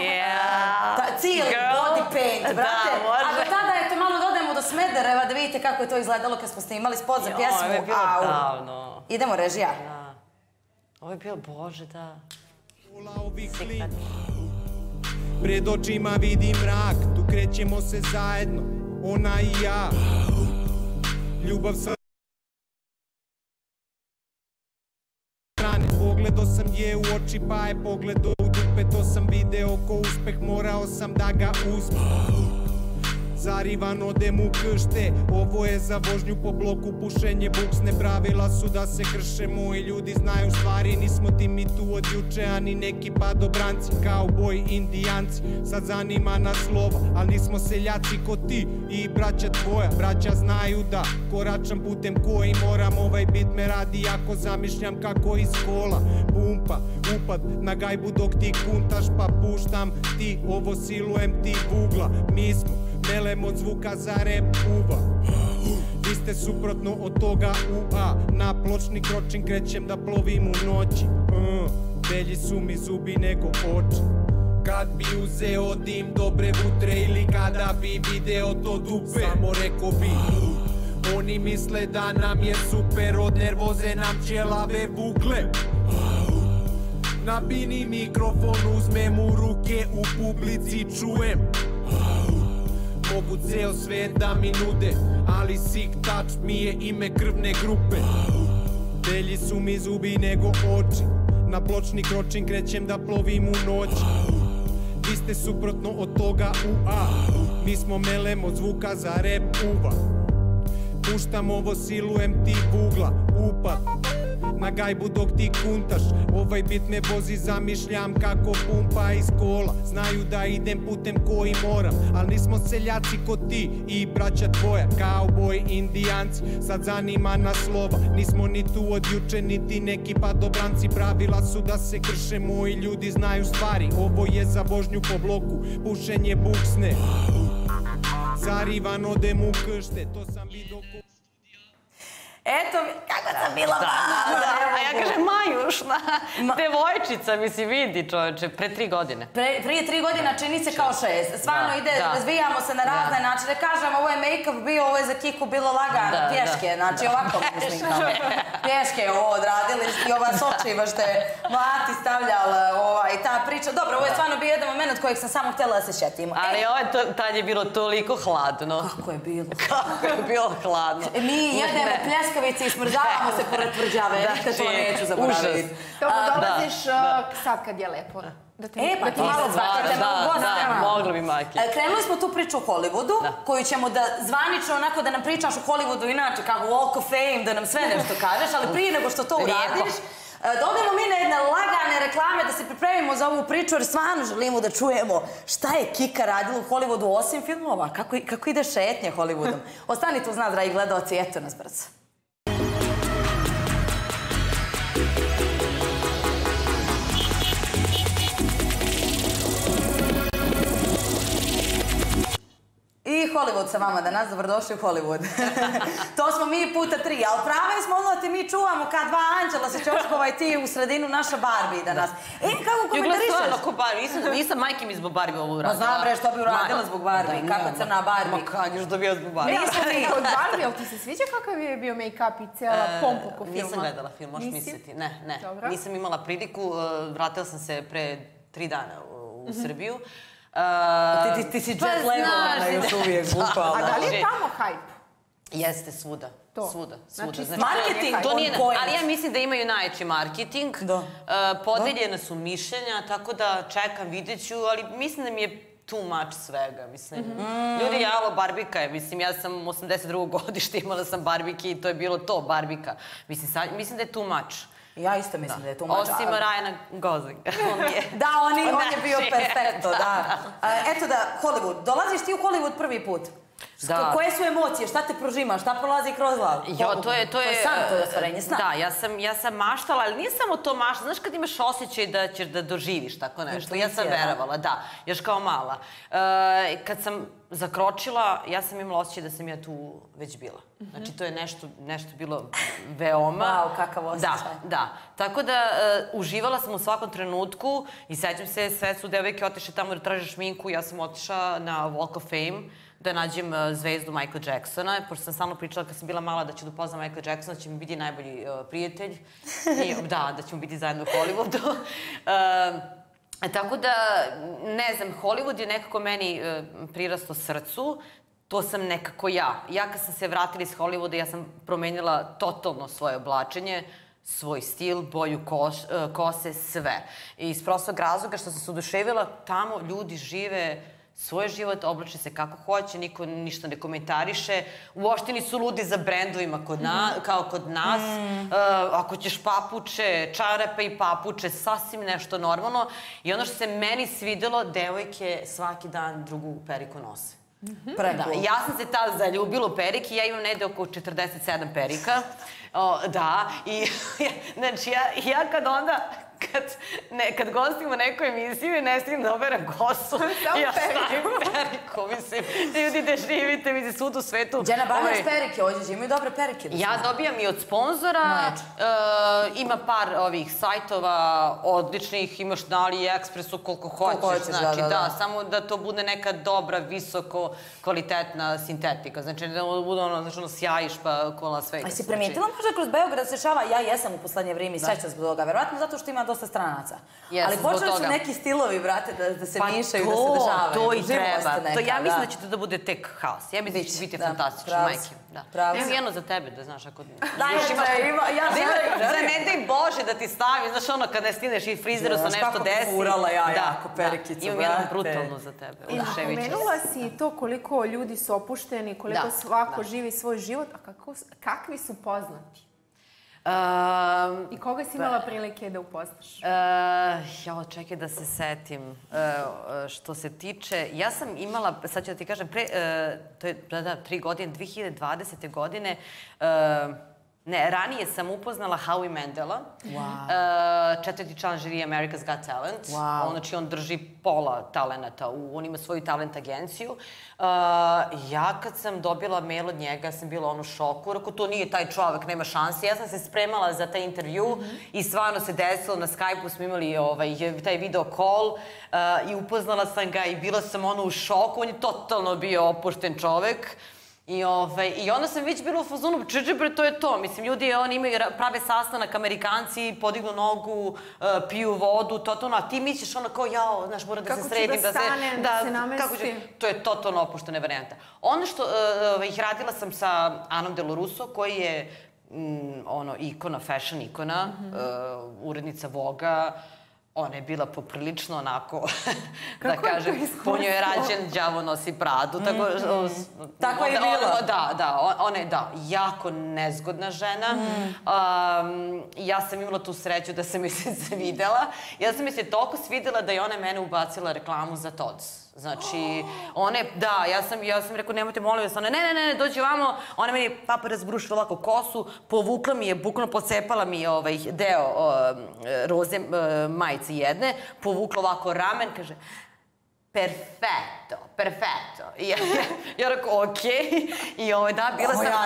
Body paint, brate. A do tada, eto, malo dodajemo do Smedereva da vidite kako je to izgledalo kad smo snimali spot za pjesmu. Ovo je bilo davno. Idemo, režija. Ovo je bilo, bože, da. Pred očima vidim mrak, tu krećemo se zajedno, ona i ja. Ljubav sa strane, pogledao sam je u oči pa je pogledao u dupe, to sam video ko uspeh, morao sam da ga uzmem. Zarivan odem u kršte, ovo je za vožnju po bloku, pušenje buksne, pravila su da se krše, moji ljudi znaju stvari, nismo ti mi tu od juče, ani neki padobranci, kauboj, indijanci, sad zanima nas slova, ali nismo seljaci ko ti i braća tvoja, braća znaju da koračam putem koji moram, ovaj bit me radi ako zamišljam kako iz kola, pumpa, upad na gajbu dok ti kuntaš pa puštam ti, ovo silujem ti vugla, mi smo melem od zvuka za rep uva. Vi ste suprotno od toga ua. Na pločni kročin krećem da plovim u noći. Belji su mi zubi nego oči. Kad bi uzeo dim dobre vutre ili kada bi video to dupe, samo reko bi Oni misle da nam je super, od nervoze nam ćelave vukle. Na bini mikrofon uzmem u ruke, u publici čujem. Mogu ceo svet da mi nude, ali Sick Touch mi je ime krvne grupe. Belji su mi zubi nego oči, na pločni kročin krećem da plovim u noć. Vi ste suprotno od toga u-a, mi smo melem od zvuka za rap uva. Puštam ovo silujem ti bugla, upad na gajbu dok ti kuntaš. Ovaj bit me vozi, zamišljam kako pumpa iz kola. Znaju da idem putem koji moram, al nismo seljaci ko ti i braća tvoja. Kauboj, indijanci, sad zanima nas slova. Nismo ni tu od juče, niti neki padobranci. Pravila su da se krše, moji ljudi znaju stvari. Ovo je za vožnju po bloku, pušenje buksne. Zarivan odem u kršte, to sam vidio ko... Eto, kako sam bila mala. A ja kažem Majušna, devojčica, mislim, vidi čoveče, pre 3 godine. Prije 3 godina čini se kao 6. Stvarno ide, razvijamo se na razne načine. Kažem, ovo je make-up bio, ovo je za Kiku bilo lagano, pješke, znači ovako mislim kao. Pješke ovo odradili i ova sočiva što je Mlati stavljala i ta priča. Dobro, ovo je stvarno bio jedan moment kojeg sam samo htjela da se šetim. Ali tad je bilo toliko hladno. Kako je bilo? Kako je bilo hladno. Mi jedemo pljeskavice i smrzavamo se pored tvrđave. Nikad to neću zaboraviti. Dobro, dolaziš sad kad je lepo. Pa ti malo zvakite me u gostima. Mogla bi majke. Krenuli smo tu priču o Hollywoodu, koju ćemo da zvanično onako da nam pričaš o Hollywoodu inače kao Walk of Fame, da nam sve nešto kažeš, ali prije nego što to uradiš, dobijemo mi na jedne lagane reklame da se pripremimo za ovu priču, jer stvarno želimo da čujemo šta je Kika radila u Hollywoodu osim filmova, kako ide šetnje Hollywoodom. Ostanite uz nas, dragi gledalci, eto nas brzo. I Hollywood sa vama danas, dobrodošli u Hollywood. To smo mi puta 3, ali prave smo ono da ti mi čuvamo kad dva anđela se Ćoškova i ti u sredinu naša Barbie danas. Kako komentarišeš? Jugla stvarno ko Barbie, nisam majke mi zbog Barbie ovo uradila. Ma znam bre što bi uradila zbog Barbie, kako crna Barbie. Ma kad još dobio zbog Barbie. Nismo mi od Barbie, ali ti se sviđa kakav je bio make-up i cijela pompa ko filma? Nisam gledala film, možeš misliti. Ne. Nisam imala priliku, vratila sam se pre 3 dana u Srbiju. Ti si jet-lagovana još uvijek, bukvalno. A da li je tamo hype? Jeste, svuda. Svuda. Marketing on point. Ali ja mislim da imaju najjači marketing. Podeljena su mišljenja, tako da čekam, vidjet ću, ali mislim da mi je too much svega, mislim. Ljudi, jalo, barbika je, mislim, ja sam 82. godište, imala sam barbike i to je bilo to, barbika. Mislim da je too much. Ja isto mislim da je too much. Osim Ryana Goslinga. Da, on je bio perfekto, da. Eto da, Hollywood. Dolaziš ti u Hollywood prvi put. Koje su emocije? Šta te prožima? Šta prolazi kroz glavu? To je san, to je ostvarenje sna. Da, ja sam maštala, ali nije samo to mašta. Znaš kad imaš osjećaj da ćeš da doživiš tako nešto? Ja sam verovala, da. Još kao mala. Kad sam zakročila, ja sam imala osjećaj da sam ja tu već bila. Znači, to je nešto bilo veoma... Wow, kakav osjećaj. Da. Tako da, uživala sam u svakom trenutku i sećam se, sve su devojke otišle tamo da traže šminku. Ja sam otišla na Walk of Fame da nađem zvezdu Michaela Jacksona, pošto sam stalno pričala kad sam bila mala da ću da upoznam Michaela Jacksona, da će mi biti najbolji prijatelj. Da ćemo biti zajedno u Hollywoodu. Tako da, ne znam, Hollywood je nekako meni prirasto srcu. To sam nekako ja. Ja kad sam se vratila iz Hollywooda, ja sam promenila totalno svoje oblačenje, svoj stil, boju kose, sve. I iz prostog razloga što sam se oduševila, tamo ljudi žive svoj život, oblače se kako hoće, niko ništa ne komentariše. Uopšte nisu ludi za brendovima kao kod nas. Ako ćeš papuče, čarape i papuče, sasvim nešto normalno. I ono što se meni svidelo, devojke svaki dan drugu periku nose. Ja sam se tada zaljubila u perike, ja imam negde oko 47 perika. Da, i znači ja kad onda kad gostimo neku emisiju i ne stignem da oberem kosu, ja stavim periku, mislim, ljudi da živite, mislim, svud u svetu. Đena, bavljaš perike, ovdje imaju dobre perike. Ja dobijam i od sponzora, ima par ovih sajtova odličnih, imaš na AliExpressu koliko hoćeš, znači da, samo da to bude neka dobra, visoko kvalitetna sintetika, znači da bude ono sjajiš pa ko Las Vegas. A si primijetila možda kroz Beograd da se dešava, ja jesam u poslednje vrijeme i srećan zbog toga, verovatno zato što ima dosta stranaca. Ali počeli su neki stilovi, brate, da se mišaju, da se dešavaju. To i treba. Ja mislim da će to da bude tek haos. Ja mislim da će biti fantastično, majke. Imam jedno za tebe, da znaš, ako... Za ne daj Bože da ti stavim, znaš ono, kad ne stineš i frizeru sa nešto desi. Kako furala ja jako perikicu, imam jedno brutalno za tebe. I napomenula si to koliko ljudi su opušteni, koliko svako živi svoj život, a kakvi su poznati? I koga si imala prilike da upoznaš? Čekaj da se setim. Što se tiče, ja sam imala, sad ću da ti kažem, to je 3 godine, 2020. godine, ne, ranije sam upoznala Howie Mandela, 4. član žirije America's Got Talent. Znači, on drži pola talenata, on ima svoju talent agenciju. Ja kad sam dobila mail od njega, sam bila u šoku, rekao, to nije taj čovek, nema šanse. Ja sam se spremala za taj intervju i stvarno se desilo, na Skype-u smo imali taj video call i upoznala sam ga i bila sam u šoku, on je totalno bio opušten čovek. I onda sam već bila u fazonu, bre, to je to. Mislim, ljudi, oni imaju, prave sastanak, Amerikanci, podignu nogu, piju vodu, totalno, a ti misliš ono kao, jao, znaš, mora da se sredim, da se namesti. To je totalno opuštena varijanta. Ono što, radila sam sa Anom Delorusso, koji je, ikona, fashion ikona, urednica Voga. Ona je bila poprilično onako, da kažem, po njoj je rađen đavo nosi Pradu. Tako je i bila. Da, ona je, jako nezgodna žena. Ja sam imala tu sreću da sam joj se zavidela. Ja sam joj se toliko svidela da je ona mene ubacila reklamu za Tod's. Znači, ona je, ja sam rekao, nemojte molim vas, ona, ne, dođi ovamo, ona meni je razbrušila ovako kosu, povukla mi je, bukvalno pocepala mi je deo roze majice jedne, povukla ovako ramen, kaže, perfetto. Ja rekao, okej. I bila sam...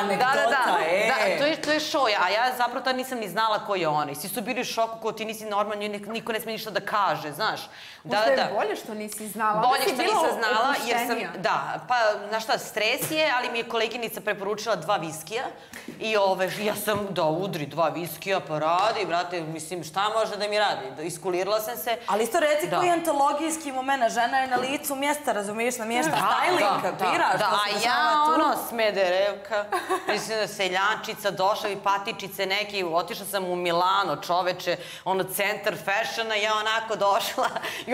To je show, a ja zapravo tad nisam ni znala ko je ona. Svi su bili u šoku, kao ti nisi normalno, niko ne sme ništa da kaže, znaš. Možda je bolje što nisi znala. Bolje što nisam znala, jer sam... Da, pa, znaš šta, stres je, ali mi je koleginica preporučila 2 viskija. I ja sam, udri 2 viskija, pa radi, brate, mislim, šta može da mi radi? Iskulirala sam se. Ali isto reci koji antologijski moment, žena je na licu mjesta, razumiješ, namješta styling, kapiraš? A ja, Smederevka, mislim da seljančica, došla i patičice neki, otišla sam u Milano, čoveče, centar fashiona, ja onako došla i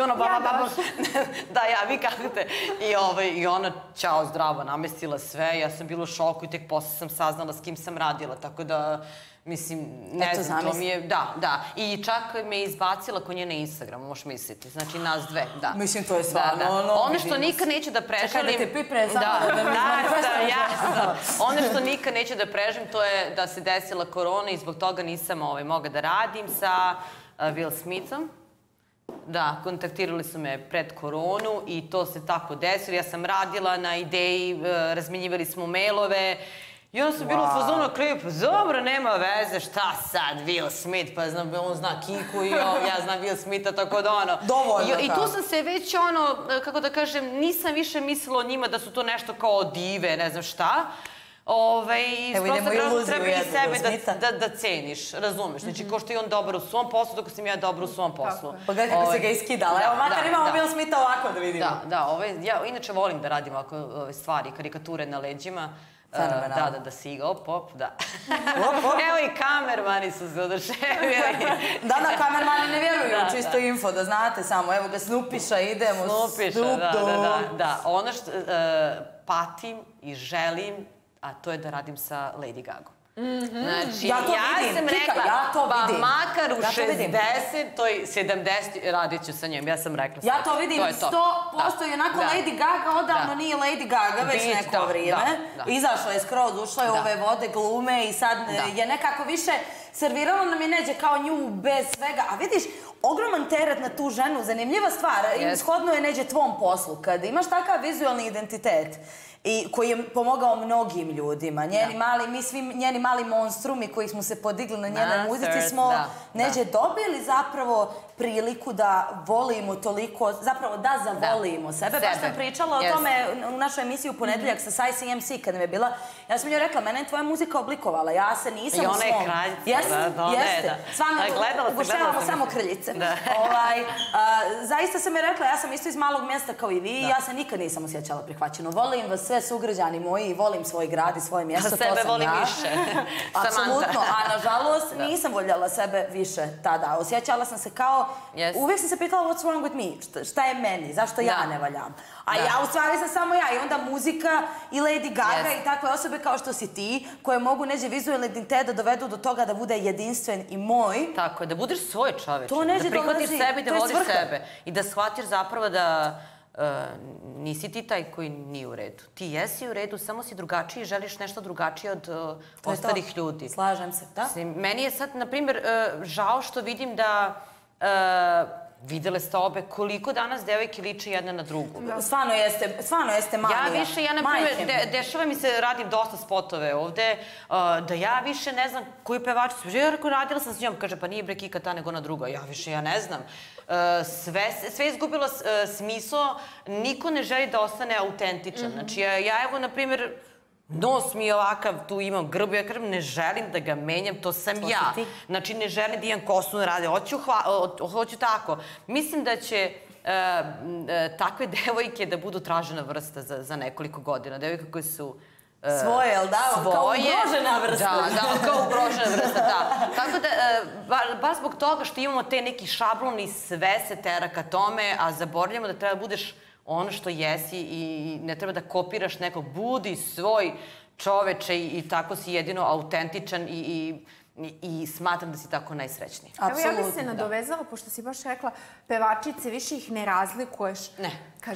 vi kako te, i ona, čao, zdravo, namestila sve, ja sam bila u šoku i tek posle sam saznala s kim sam radila, tako da, mislim, ne znam, to mi je, da. I čak me izbacila ko nje na Instagramu, možeš misliti. Znači, nas dve, da. Mislim, to je stvarno ono što nikad neću da preželim... Čekaj da te pipne samo da mi jasno. Ono što nikad neću da preželim, to je da se desila korona i zbog toga nisam mogla da radim sa Will Smithom. Da, kontaktirali su me pred koronu i to se tako desilo. Ja sam radila na ideji, razmenjivali smo mailove. I onda sam bila u fazonu kriju, pa dobro, nema veze, šta sad, Will Smith, pa on zna Kiku i ja znam Will Smitha, tako da ono. Dovoljno. I tu sam se već kako da kažem, nisam više mislila o njima da su to nešto kao dive, ne znam šta. Iz prostog razloga treba i sebe da ceniš, razumeš. Znači, ko što je on dobar u svom poslu, dok sam ja dobra u svom poslu. Pa gledaj kako se ga iskidala. Evo, makar imamo Will Smitha ovako da vidimo. Ja inače volim da radim ovakve stvari, karikature na leđima. Da si iga, pop, da. Evo i kamermani su se oduševili. Da, kamermani ne vjeruju, čisto info, da znate samo. Evo ga Snupiša, idemo. Snupiša, da. Ono što patim i želim, a to je da radim sa Lady Gagom. Znači, Ja to ja sam vidim, rekla, ja to pa vidim. makar u Ja to vidim. 60-oj, 70 radit ću sa njom, ja sam rekla. Ja to vidim 100% i onako Lady Gaga odavno nije Lady Gaga već neko vrijeme. Izašla je skroz, ušla je u ove vode glume i sad je nekako više servirala nam je neđe kao nju bez svega. A vidiš, ogroman teret na tu ženu, zanimljiva stvar, shodno je neđe tvom poslu. Kad imaš takav vizualni identitet i koji je pomogao mnogim ljudima. Mi svi njeni mali monstrumi koji smo se podigli na njenoj muzici smo neđe dobili zapravo priliku da volimo toliko, zapravo da zavolimo sebe. Baš sam pričala o tome u našoj emisiji u ponedeljak sa Sajsi MC kad mi je bila. Ja sam joj rekla, mene je tvoja muzika oblikovala, ja se nisam u svom... I ona je kraljica. Jeste. Stvarno, ugošćavamo samo kraljice. Zaista sam joj rekla, ja sam isto iz malog mjesta kao i vi i ja se nikad nisam osjećala prihvaćeno. Volim vas sve sugrađani moji i volim svoj grad i svoje mjesto, to sam ja. Sebe volim više. Apsolutno, a nažalost nisam voljela sebe više tada. Osjećala sam se kao, uvijek sam se pitala what's wrong with me, šta je meni, zašto ja ne valjam. A ja u stvari sam samo ja i onda muzika i Lady Gaga i takve osobe kao što si ti, koje mogu neđe vizualni identitet da dovedu do toga da bude jedinstven i moj. Tako je, da budeš svoj čoveč, da prihvatiš sebe i da voliš sebe. I da shvatiš zapravo da nisi ti taj koji nije u redu. Ti jesi u redu, samo si drugačiji i želiš nešto drugačije od ostalih ljudi. Slažem se, da. Meni je sad, na primjer, žao što vidim da videle ste obe koliko danas devojke liče jedna na drugu. Stvarno jeste manija. Ja na primjer, dešava mi se, radim dosta spotove ovde, da ja više ne znam koju pevačicu. Ja rekao, radila sam s njom, kaže, pa nije bre Kika ta nego na druga. Ja više, ne znam. Sve je izgubilo smisao, niko ne želi da ostane autentičan. Znači, ja evo, na primjer, nos mi je ovakav, tu imam grbu, ja kažem, ne želim da ga menjam, to sam ja. Znači, ne želim da imam kosu na rade, hoću tako. Mislim da će takve devojke da budu tražena vrsta za nekoliko godina. Devojke koje su... Svoje, jel da? Kao ugrožena vrsta. Da, kao ugrožena vrsta, da. Tako da, baš zbog toga što imamo te neki šablon i sve se tera ka tome, a zaboravljamo da treba budeš ono što jesi i ne treba da kopiraš nekog, budi svoj čoveče i tako si jedino autentičan i smatram da si tako najsrećniji. Evo ja bih se nadovezala, pošto si baš rekla, pevačice, više ih ne razlikuješ. Ne.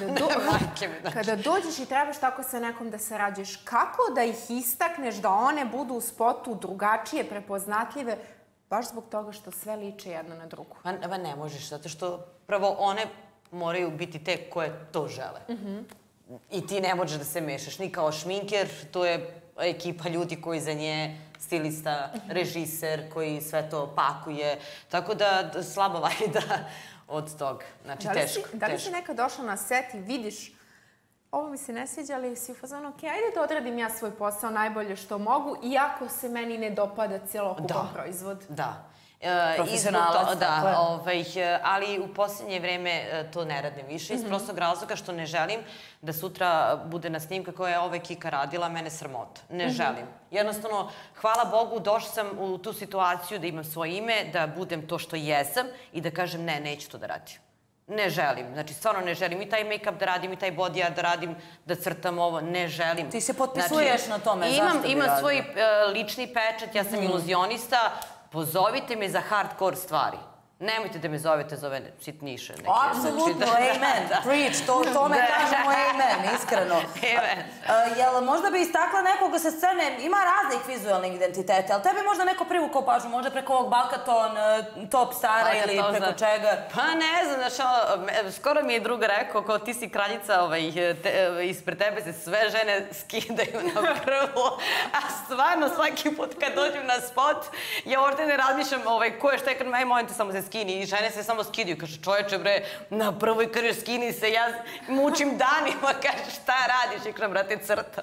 Kada dođeš i trebaš tako sa nekom da sarađuješ, kako da ih istakneš da one budu u spotu drugačije, prepoznatljive, baš zbog toga što sve liče jedna na drugu? Pa ne možeš, zato što prvo one moraju biti te koje to žele. I ti ne možeš da se mešaš ni kao šminker, to je ekipa ljudi koji za nje, stilista, režiser, koji sve to pakuje. Tako da slabo valida od toga. Znači, teško. Da li si nekad došla na set i vidiš ovo mi se ne sviđa, ali si u fazonu, ok, ajde da odradim ja svoj posao najbolje što mogu, iako se meni ne dopada celokupan proizvod. Da. Profesionalac, tako je. Ali u posljednje vreme to ne radim više iz prostog razloga što ne želim da sutra bude na snimka koja je ova Kika radila, mene sramota. Ne želim. Jednostavno, hvala Bogu, došla sam u tu situaciju da imam svoje ime, da budem to što jesam i da kažem ne, neću to da radim. Ne želim, znači stvarno ne želim i taj make-up da radim, i taj body art da radim, da crtam ovo, ne želim. Ti se potpisuješ na tome, zašto bi radila? Imam svoj lični pečat, ja sam iluzionista, pozovite me za hardcore stvari. Nemojte da me zovete za ove sitniše. Apsolutno, amen, preach, tome kažemo amen, iskreno. Jel možda bi istakla nekoga sa scene, ima raznih vizualnih identiteta, ali tebi možda neko privukao pažnju, možda preko ovog Balkaton, Top Stara ili preko čega? Pa ne znam, znaš, skoro mi je druga rekao, kao ti si kraljica, ispred tebe se sve žene skidaju na prvo, a stvarno svaki put kad dođem na spot, ja ovdje ne razmišljam ko je šta je, aj molim te samo se skini i žene se samo skidaju. Kaže, čoveče bre, na prvoj kaže skini se, ja mučim danima, kaže šta radiš i kaže, brate, crta.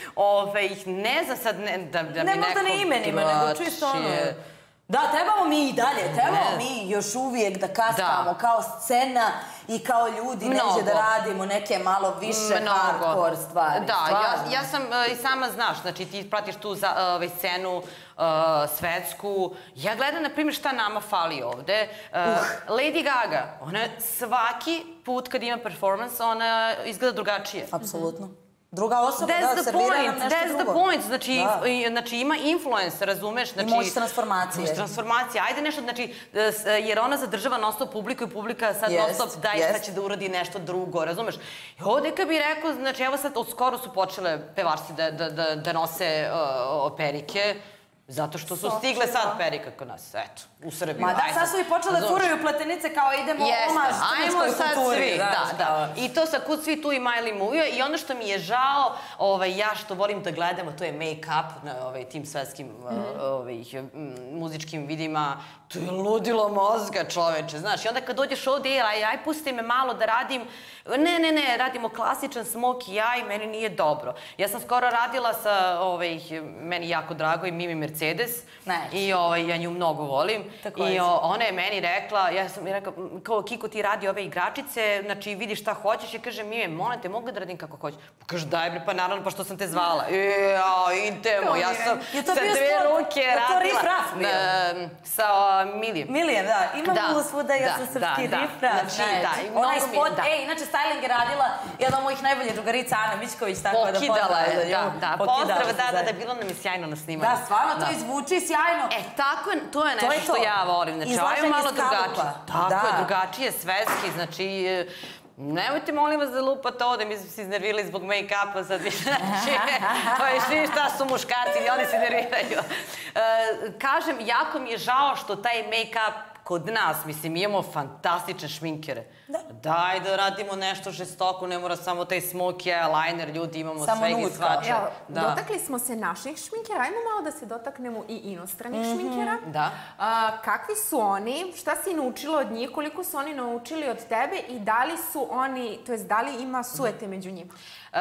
Ne znam sad da mi neko... Ne možda ne imenima, nego čisto ono... Da, trebamo mi i dalje, trebamo mi još uvijek da kaskamo kao scena i kao ljudi neđe da radimo neke malo više hardcore stvari. Da, ja sam i sama znaš, znači ti pratiš tu scenu svetsku. Ja gledam, na primjer, šta nama fali ovde. Lady Gaga, ona svaki put kad ima performans, ona izgleda drugačije. Apsolutno. Druga osoba, da, servira nam nešto drugo. That's the point. Znači, ima influence, razumeš? I moć transformacije. Moć transformacije. Ajde nešto, znači, jer ona zadržava non-stop publiku i publika sad non-stop daje šta će da uradi nešto drugo, razumeš? I ovde kad bi rekao, znači, evo sad, skoro su počele pevačice da nose perike, zato što su stigle sad perika kod nas, eto, u Srbiji. Ma da, sad su i počele da furaju pletenice kao idemo omaž crničkoj kulturi. Da. I to sa Kud svi tu i Miley Mujo. I ono što mi je žao, ja što volim da gledam, a to je make-up na tim svetskim muzičkim vidima, to je ludilo mozga, čoveče, znaš. I onda kad dođeš ovde, aj pusti me malo da radim, ne, radimo klasičan smokey eye, meni nije dobro. Ja sam skoro radila sa, meni jako drago, i Mimi Mercedes, i ja nju mnogo volim. I ona je meni rekla, ja sam mi rekla, kao Kiko ti radi ove igračice, znači vidi šta hoćeš, i kaže Mime, molim te, mogu da radim kako hoćeš? Kaže, daj bre, pa naravno, pa što sam te zvala? Idemo, ja sam sa dve ruke radila. Je to riff-raff bio? Sa Milijem. Milijem, da. Imamo svuda, ja sam srpski riff-raff. Onaj spot, inače styling je radila jedna od mojih najboljih drugarica, Ana Mićković, tako da pozdrav za nju. Da, pozdrav, da, bilo nam je sjajno na snimanju. Da, stvarno, to izvuči sjajno. Tako, to je nešto što ja volim. Znači, ovo je malo drugačije. Tako je, drugačije, svetski, znači... Nemojte, molim vas, da lupate ovde, mi smo se iznervirali zbog make-upa, sad vi znači, šta su muškarci, oni se nerviraju. Kažem, jako mi je žao što taj make-up kod nas, mislim, imamo fantastične šminkere. Daj da radimo nešto žestoko, ne mora samo taj smokey eyeliner, ljudi, imamo svega i svača. Dotakli smo se naših šminkera, ajmo malo da se dotaknemo i inostranih šminkera. Da. Kakvi su oni, šta si naučila od njih, koliko su oni naučili od tebe i da li su oni, to jest da li ima sujete među njima?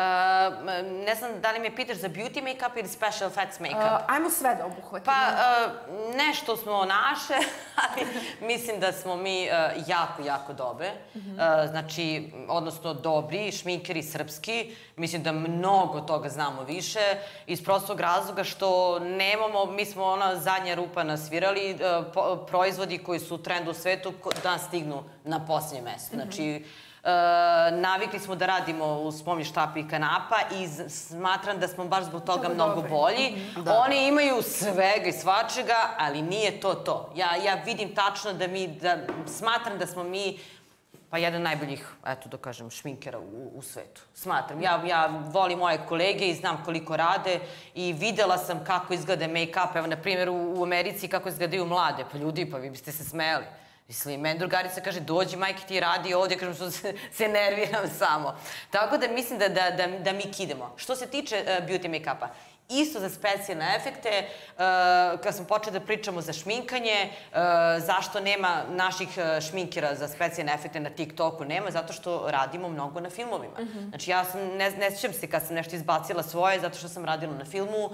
Ne znam da li me pitaš za beauty make-up ili special effects make-up? Ajmo sve da obuhvatimo. Pa, nešto smo naše, ali mislim da smo mi jako, jako dobre. Znači, odnosno dobri, šminkeri srpski. Mislim da mnogo toga znamo više. Iz prostog razloga što nemamo, mi smo ona zadnja rupa nasvirali, proizvodi koji su u trendu u svetu da stignu na posljednje mesto. Znači, navikli smo da radimo uz pomoć štapa i kanapa i smatram da smo baš zbog toga mnogo bolji. Oni imaju svega i svačega, ali nije to to. Ja vidim tačno da smatram da smo mi pa jedan najboljih, eto da kažem, šminkera u svetu. Smatram. Ja volim moje kolege i znam koliko rade i videla sam kako izgleda make-up. Evo, na primjer, u Americi kako izgledaju mlade. Pa ljudi, pa vi biste se smejali. Mislim, meni drugarica kaže, dođi majke ti radi ovdje, kažem što se nerviram samo. Tako da mislim da mi kidemo. Što se tiče beauty make-upa, isto za specijalne efekte, kad smo počeli da pričamo za šminkanje, zašto nema naših šminkera za specijalne efekte na TikToku? Nema, zato što radimo mnogo na filmovima. Znači, ja ne sjećam se kad sam nešto izbacila svoje, zato što sam radila na filmu.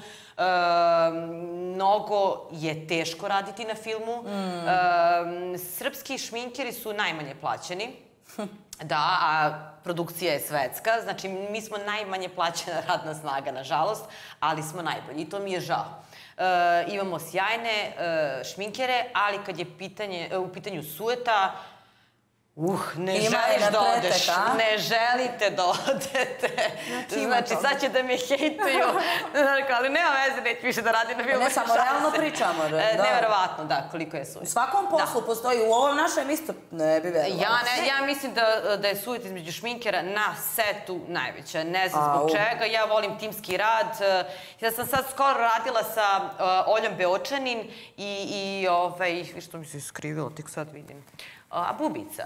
Mnogo je teško raditi na filmu. Srpski šminkeri su najmanje plaćeni. Da, a produkcija je svetska, znači mi smo najmanje plaćena radna snaga, nažalost, ali smo najbolji i to mi je žao. Imamo sjajne šminkere, ali kad je u pitanju sujeta, ne želiš da odeš, ne želite da odete. Znači, sad će da me hejtuju, ali nema veze, neću više da radim na filmu. Ne, samo realno pričamo. Neverovatno, da, koliko je sujet. U svakom poslu postoji, u ovom našem isto ne bi verovala. Ja mislim da je sujet između šminkera na setu najveća. Ne znam zbog čega, ja volim timski rad. Ja sam sad skoro radila sa Oljom Beočanin i što mi se iskrivilo, tek sad vidim, Bubica.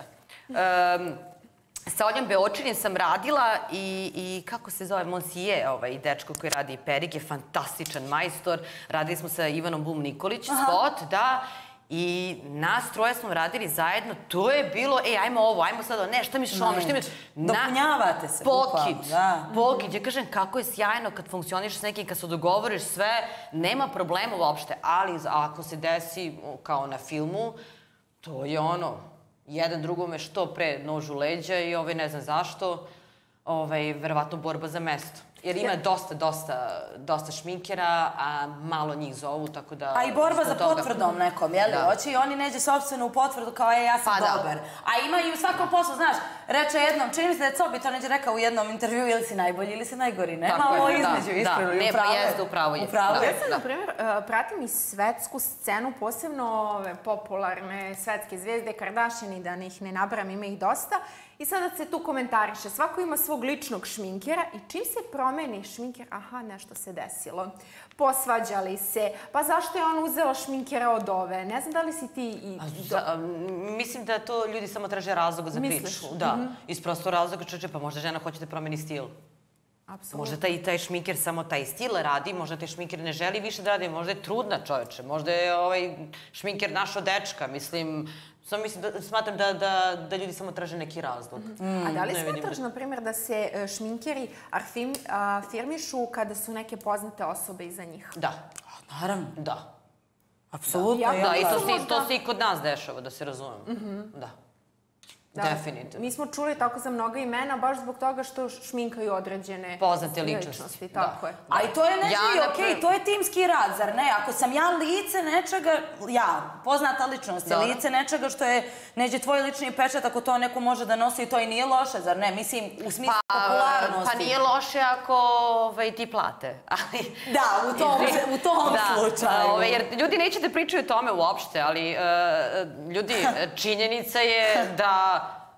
Sa Oljom Beočanin sam radila i kako se zove, Monsije, dečko koji radi perike, fantastičan majstor. Radili smo sa Ivanom Bum Nikolić, spot, da. I nas troje smo radili zajedno. To je bilo, ajmo ovo, ajmo sad ovo, ne, šta misliš ovo, šta misliš? Dopunjavate se. Pokid. Ja kažem kako je sjajno kad funkcioniš s nekim, kad se dogovoriš sve, nema problema uopšte. Ali ako se desi kao na filmu, to je ono, jedan drugome što pre nož u leđa i ne znam zašto, verovatno borba za mesto. Jer ima dosta šminkera, a malo njih zovu, tako da... A i borba za potvrdom nekom, jel? Hoće i oni neđe sopstvenu potvrdu kao ja sam dobar. A ima i u svakom poslu, znaš, reče jednom, čini mi se da je Cobi to neđe rekao u jednom intervju, ili si najbolji ili si najgori, nema ovo između, iskreno. Ne, pa jeste, upravo je. Ja sam, na primjer, pratim i svetsku scenu, posebno ove popularne svetske zvezde, Kardashiani, da ih ne nabram, ima ih dosta. I sada se tu komentariše, svako ima svog ličnog šminkera i čim se promeni šminker, aha, nešto se desilo. Posvađali se, pa zašto je on uzela šminkera od ove? Ne znam da li si ti... Mislim da to ljudi samo traže razlog za priču. Misliš? Da, iz prostog razloga čeče, pa možda žena hoće da promeni stil. Možda taj šminker samo taj stil radi, možda taj šminker ne želi više da radi, možda je trudna čoveče, možda je šminker našo dečka, mislim... Smatram da ljudi samo traže neki razlog. A da li smatraš, na primjer, da se šminkeri afirmišu kada su neke poznate osobe iza njih? Da. Naravno. Da. Apsolutno. Da, i to se i kod nas dešava, da se razumemo. Da. Definitivno. Mi smo čuli tako za mnoga imena, baš zbog toga što šminkaju određene poznate ličnosti. Tako je. A i to je nešto i okej, to je timski rad, zar ne? Ako sam ja lice nečega, poznata ličnost, lice nečega što je neđe tvoj lični pečat, ako to neko može da nosi, to i nije loše, zar ne? Mislim, u smislu popularnosti. Pa nije loše ako ti plate. Da, u tom slučaju. Jer ljudi neće da pričaju o tome uopšte, ali ljudi, činjenica je da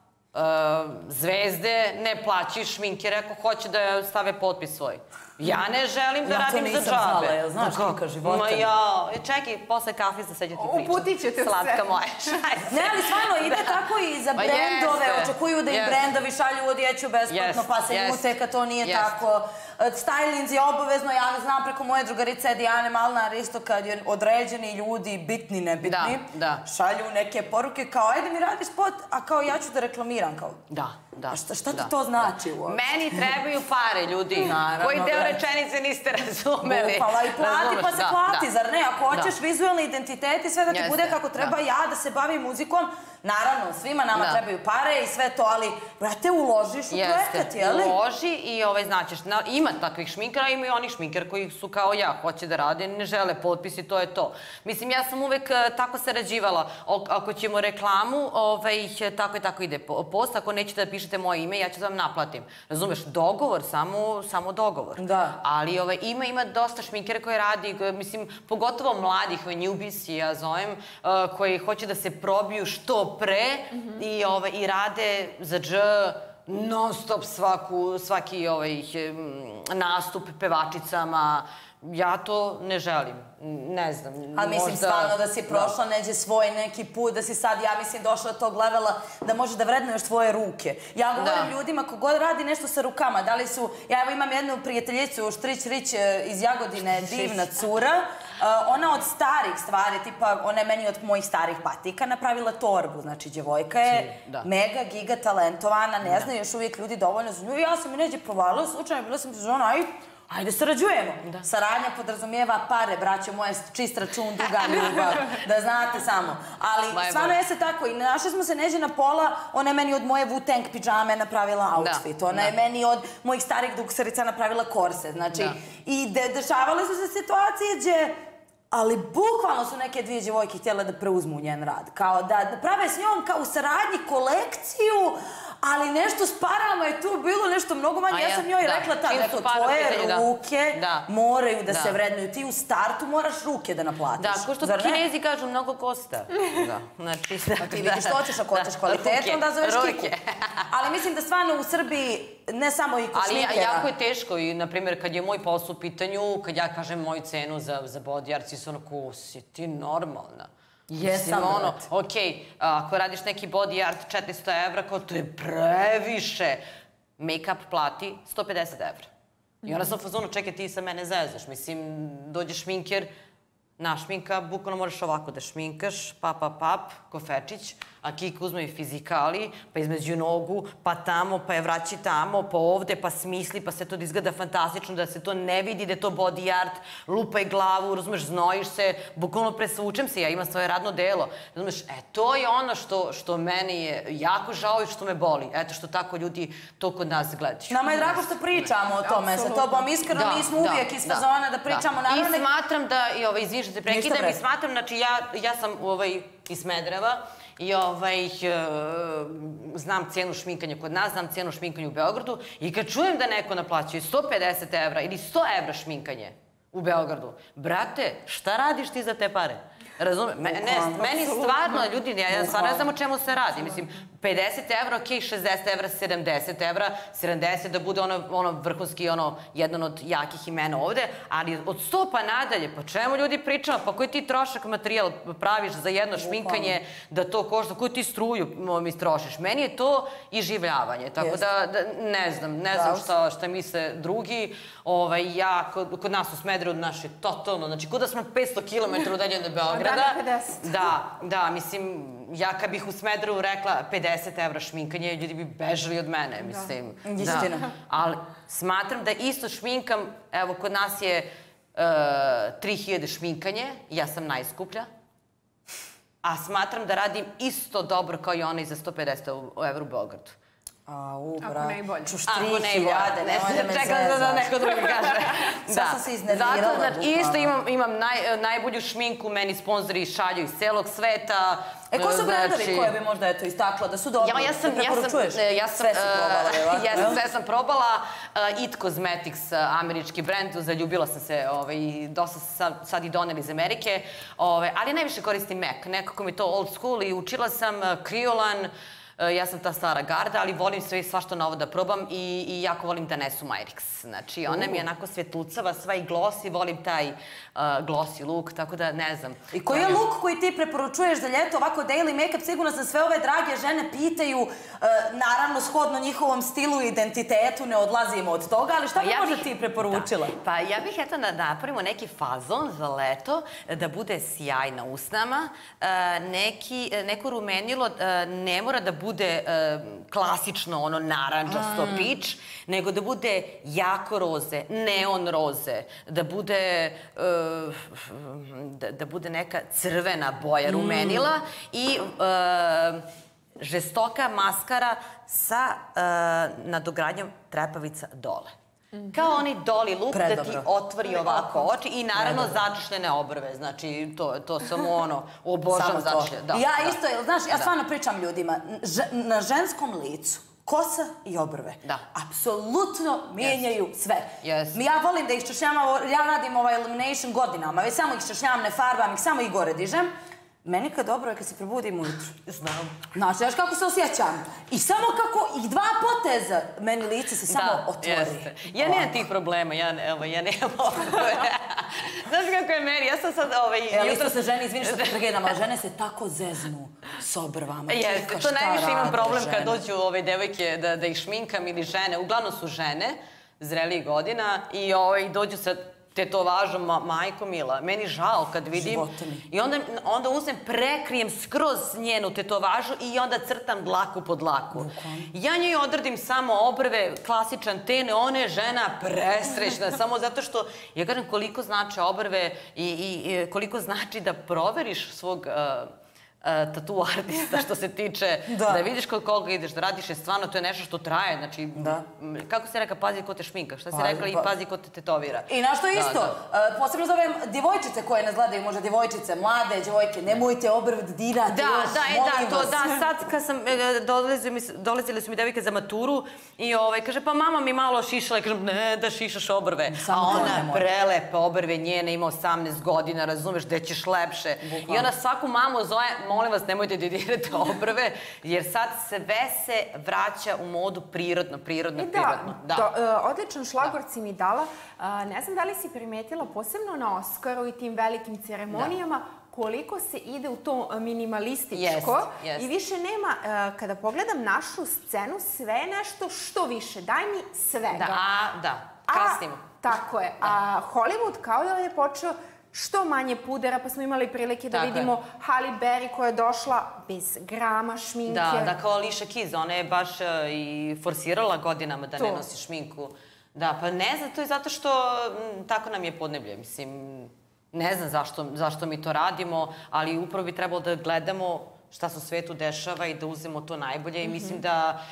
zvezde ne plaćaju šminkere ako hoće da stave potpis svoj. Ja ne želim da radim za džabe. Ja to nisam znala, jel znaš Kika života? Ma ja, čekaj, posle kafe se seđati pričam. Uputit ćete Slatka moja. Ne, ali stvarno ide tako i za brendove, očekuju da im brendovi šalju odjeću besplatno, pa se ljute kad to nije tako. Styling je obavezno, ja znam preko moje drugarice Dijane Malnar isto kad je određeni ljudi, bitni, nebitni, šalju neke poruke kao ajde mi radi spot, a kao ja ću da reklamiram kao. Da. Šta ti to znači uopšte? Meni trebaju pare, ljudi. Koji deo rečenice niste razumeli? Upala i plati pa se plati, zar ne? Ako hoćeš vizualni identitet i sve da ti bude kako treba, ja da se bavim muzikom, naravno, svima nama trebaju pare i sve to, ali, brate, uložiš u projekat, jeli? Uloži i znaćeš, ima takvih šminkera, ima i onih šminkera koji su kao ja, hoće da rade, ne žele potpis i to je to. Mislim, ja sam uvek tako sarađivala. Ako ćemo reklamu, tako i tako ide post, ako nećete da pišete moje ime, ja ću da vam naplatim. Razumeš, dogovor, samo dogovor. Ali ima dosta šminkera koji radi, mislim, pogotovo mladih, newbies, ja zovem, koji hoće da se probiju što pre i rade za dž non stop svaki nastup pevačicama. Ja to ne želim, ne znam. Ali mislim stvarno da si prošla neđe svoj neki put, da si sad, ja mislim, došla do tog levela da možeš da vrednuješ svoje ruke. Ja govorim ljudima kogod radi nešto sa rukama, da li su, ja evo imam jednu prijateljicu, Štrić Rić iz Jagodine, divna cura, ona od starih stvari, tipa ona je meni od mojih starih patika napravila torbu, znači djevojka je mega, giga talentovana, ne znaju još uvijek ljudi dovoljno za nju i ja sam i neđe provalila, slučajno bila sam sezona, ajde sarađujemo. Saradnja podrazumijeva pare, braćo moje, čist račun, duga ljubav, da znate samo. Ali stvarno jeste tako i našli smo se neđe na pola, ona je meni od moje Wu-Tang pidžame napravila outfit, ona je meni od mojih starih dukserica napravila korset, znači i dešavale su se situacije gdje ali bukvalno su neke dvije djevojke htjele da preuzmu njen rad. Kao da prave s njom kao u saradnji kolekciju, ali nešto s parama je tu bilo nešto mnogo manje. Ja sam njoj rekla tako, tvoje ruke moraju da se vrednuju. Ti u startu moraš ruke da naplatiš. Da, ko što Kinezi kažu, mnogo kosta. Ti vidiš što hoćeš, ako hoćeš kvalitetu, onda zoveš Kiku. Ali mislim da stvarno u Srbiji, ne samo i kod šminkera. Ali jako je teško i, na primjer, kad je moj posao u pitanju, kad ja kažem moju cenu za body art, svi su ono, ko si ti normalna? Jesam, brat. Okej, ako radiš neki body art 400 evra, kao to je previše. Make-up plati 150 evra. I onda sam u fazonu, čekaj, ti sa mene zezaš. Mislim, dođe šminker, našminka, bukvalno moraš ovako da šminkaš, pap, kofečić, a Kika uzme i fizikali, pa između nogu, pa tamo, pa je vraći tamo, pa ovde, pa smisli, pa se to izgleda fantastično, da se to ne vidi, da je to body art, lupaj glavu, razumeš, znojiš se, bukvalno presvučem se, ja imam svoje radno delo. Razumeš, to je ono što meni je jako žao i što me boli. Eto, što tako ljudi to kod nas gledaju. Nama je drago što pričamo o tome sa tobom. Iskreno, mi smo uvijek iz fazona da pričamo. I smatram da, izvini što se prekidam, i smatram, znači ja sam iz Smedereva i znam cijenu šminkanja kod nas, znam cijenu šminkanja u Beogradu i kad čujem da neko naplaćuje 150 evra ili 100 evra šminkanje u Beogradu, brate, šta radiš ti za te pare? Razumem? Meni stvarno, ljudi, ja stvarno ne znam o čemu se radi. Mislim, 50 evra, okej, 60 evra, 70 evra, 70 da bude ono vrhunski, jedan od jakih imena ovde, ali od 100 pa nadalje, pa čemu ljudi pričamo? Pa koji ti trošak materijal praviš za jedno šminkanje, da to košta, koju ti struju mi trošiš? Meni je to iživljavanje, tako da ne znam šta misle drugi. Kod nas u Smederevu, naš je totalno, znači kod da smo 500 km udaljeni od Beograda. Da, mislim, ja kad bih u Smederevu rekla 50 evra šminkanje, ljudi bi bežali od mene, mislim. Istina. Ali smatram da isto šminkam, evo, kod nas je 3000 šminkanje, ja sam najskuplja, a smatram da radim isto dobro kao i onaj za 150 evra u Beogradu. Ako najbolje. Čuš 3000, nemoj da me čekam da neko drugi kaže. Sad sam se iznervirala. Zato, isto imam najbolju šminku, meni sponzori šalju iz celog sveta. Ko su brendovi koje bi možda istakla da su dobro? Preporučuješ? Sve si probala, sve sam probala. It Cosmetics, američki brend, zaljubila sam se, dosta sad i doneli iz Amerike, ali najviše koristim MAC. Nekako mi to old school i učila sam Kriolan. Ja sam ta stara garda, ali volim sve i svašta novo da probam i jako volim Danesu Myrix. Znači, ona mi je onako svjetlucava, sva i glossy, volim taj glossy look, tako da ne znam. I koji je look koji ti preporučuješ za ljeto, ovako daily make-up, sigurno za sve ove drage žene pitaju, naravno, shodno njihovom stilu i identitetu, ne odlazimo od toga, ali šta bi možda ti preporučila? Pa ja bih, eto, da napravimo neki fazon za leto, da bude sjaj na usnama, neko rumenilo ne mora da bude klasično ono naranđasto pič, nego da bude jako roze, neon roze, da bude neka crvena boja rumenila i žestoka maskara sa nadogradnjom trepavica dole. Kao onaj doli look da ti otvori ovako oči i naravno začešljene obrve. Znači, to samo obožavam začešljene. Ja isto, znaš, ja stvarno pričam ljudima, na ženskom licu kosa i obrve apsolutno mijenjaju sve. Ja volim da ih češljam, ja radim elimination godinama, već samo ih češljam, ne farbam ih, samo ih gore dižem. Meni kad dobro je kad se probudim ujutru. Znam. Znači, znaš kako se osjećam. I samo kako ih 2 poteza, meni lice se samo otvori. Ja nemam tih problema, ja nemam obrve. Znaš kako je meni, ja sam sad... Isto se žene, izvini što te pregledam, ali žene se tako zeznu s obrvama. Jeste, to najviše imam problem kad dođu ove devojke da ih šminkam ili žene. Uglavnom su žene, zrelijih godina i dođu sa tetovažom, majko mila. Meni žao kad vidim. I onda uzem, prekrijem skroz njenu tetovažu i onda crtam dlaku po dlaku. Ja njoj odradim samo obrve, klasičan ten, ona je žena presrećna, samo zato što, ja kažem koliko znače obrve i koliko znači da proveriš svog tatu artista što se tiče, da vidiš koliko ideš, da radiš, jer stvarno to je nešto što traje, znači, kako si rekla, pazi ko te šminka, šta si rekla i pazi ko te tetovira. I na što isto, posebno za ove djevojčice koje nas gledaju, možda djevojčice, mlade djevojke, nemojte obrve da dirate još, molim vas. Da, sad kad sam, dolazili su mi devojke za maturu i kaže, pa mama mi malo šišala i kažem, ne da šišaš obrve, a ona prelepe obrve njene, ima 18 godina, razumeš, gde ćeš lepše. I ona svaku mamu zove, molim vas, nemojte da dirate obrve, jer sad sve se vraća u modu prirodno. Odličan šlagvort si mi dala. Ne znam da li si primetila, posebno na Oskaru i tim velikim ceremonijama, koliko se ide u to minimalističko i više nema, kada pogledam našu scenu, sve je nešto što više. Daj mi svega. Da, kasnimo. Tako je. A Hollywood kao da je počeo što manje pudera, pa smo imali prilike da vidimo Halle Berry koja je došla bez grama šminke. Da, kao Alicia Keys, ona je baš i forsirala godinama da ne nosi šminku. Da, pa ne znam, to je zato što tako nam je podneblje, mislim, ne znam zašto mi to radimo, ali upravo bi trebalo da gledamo šta se u svetu dešava i da uzmemo to najbolje i mislim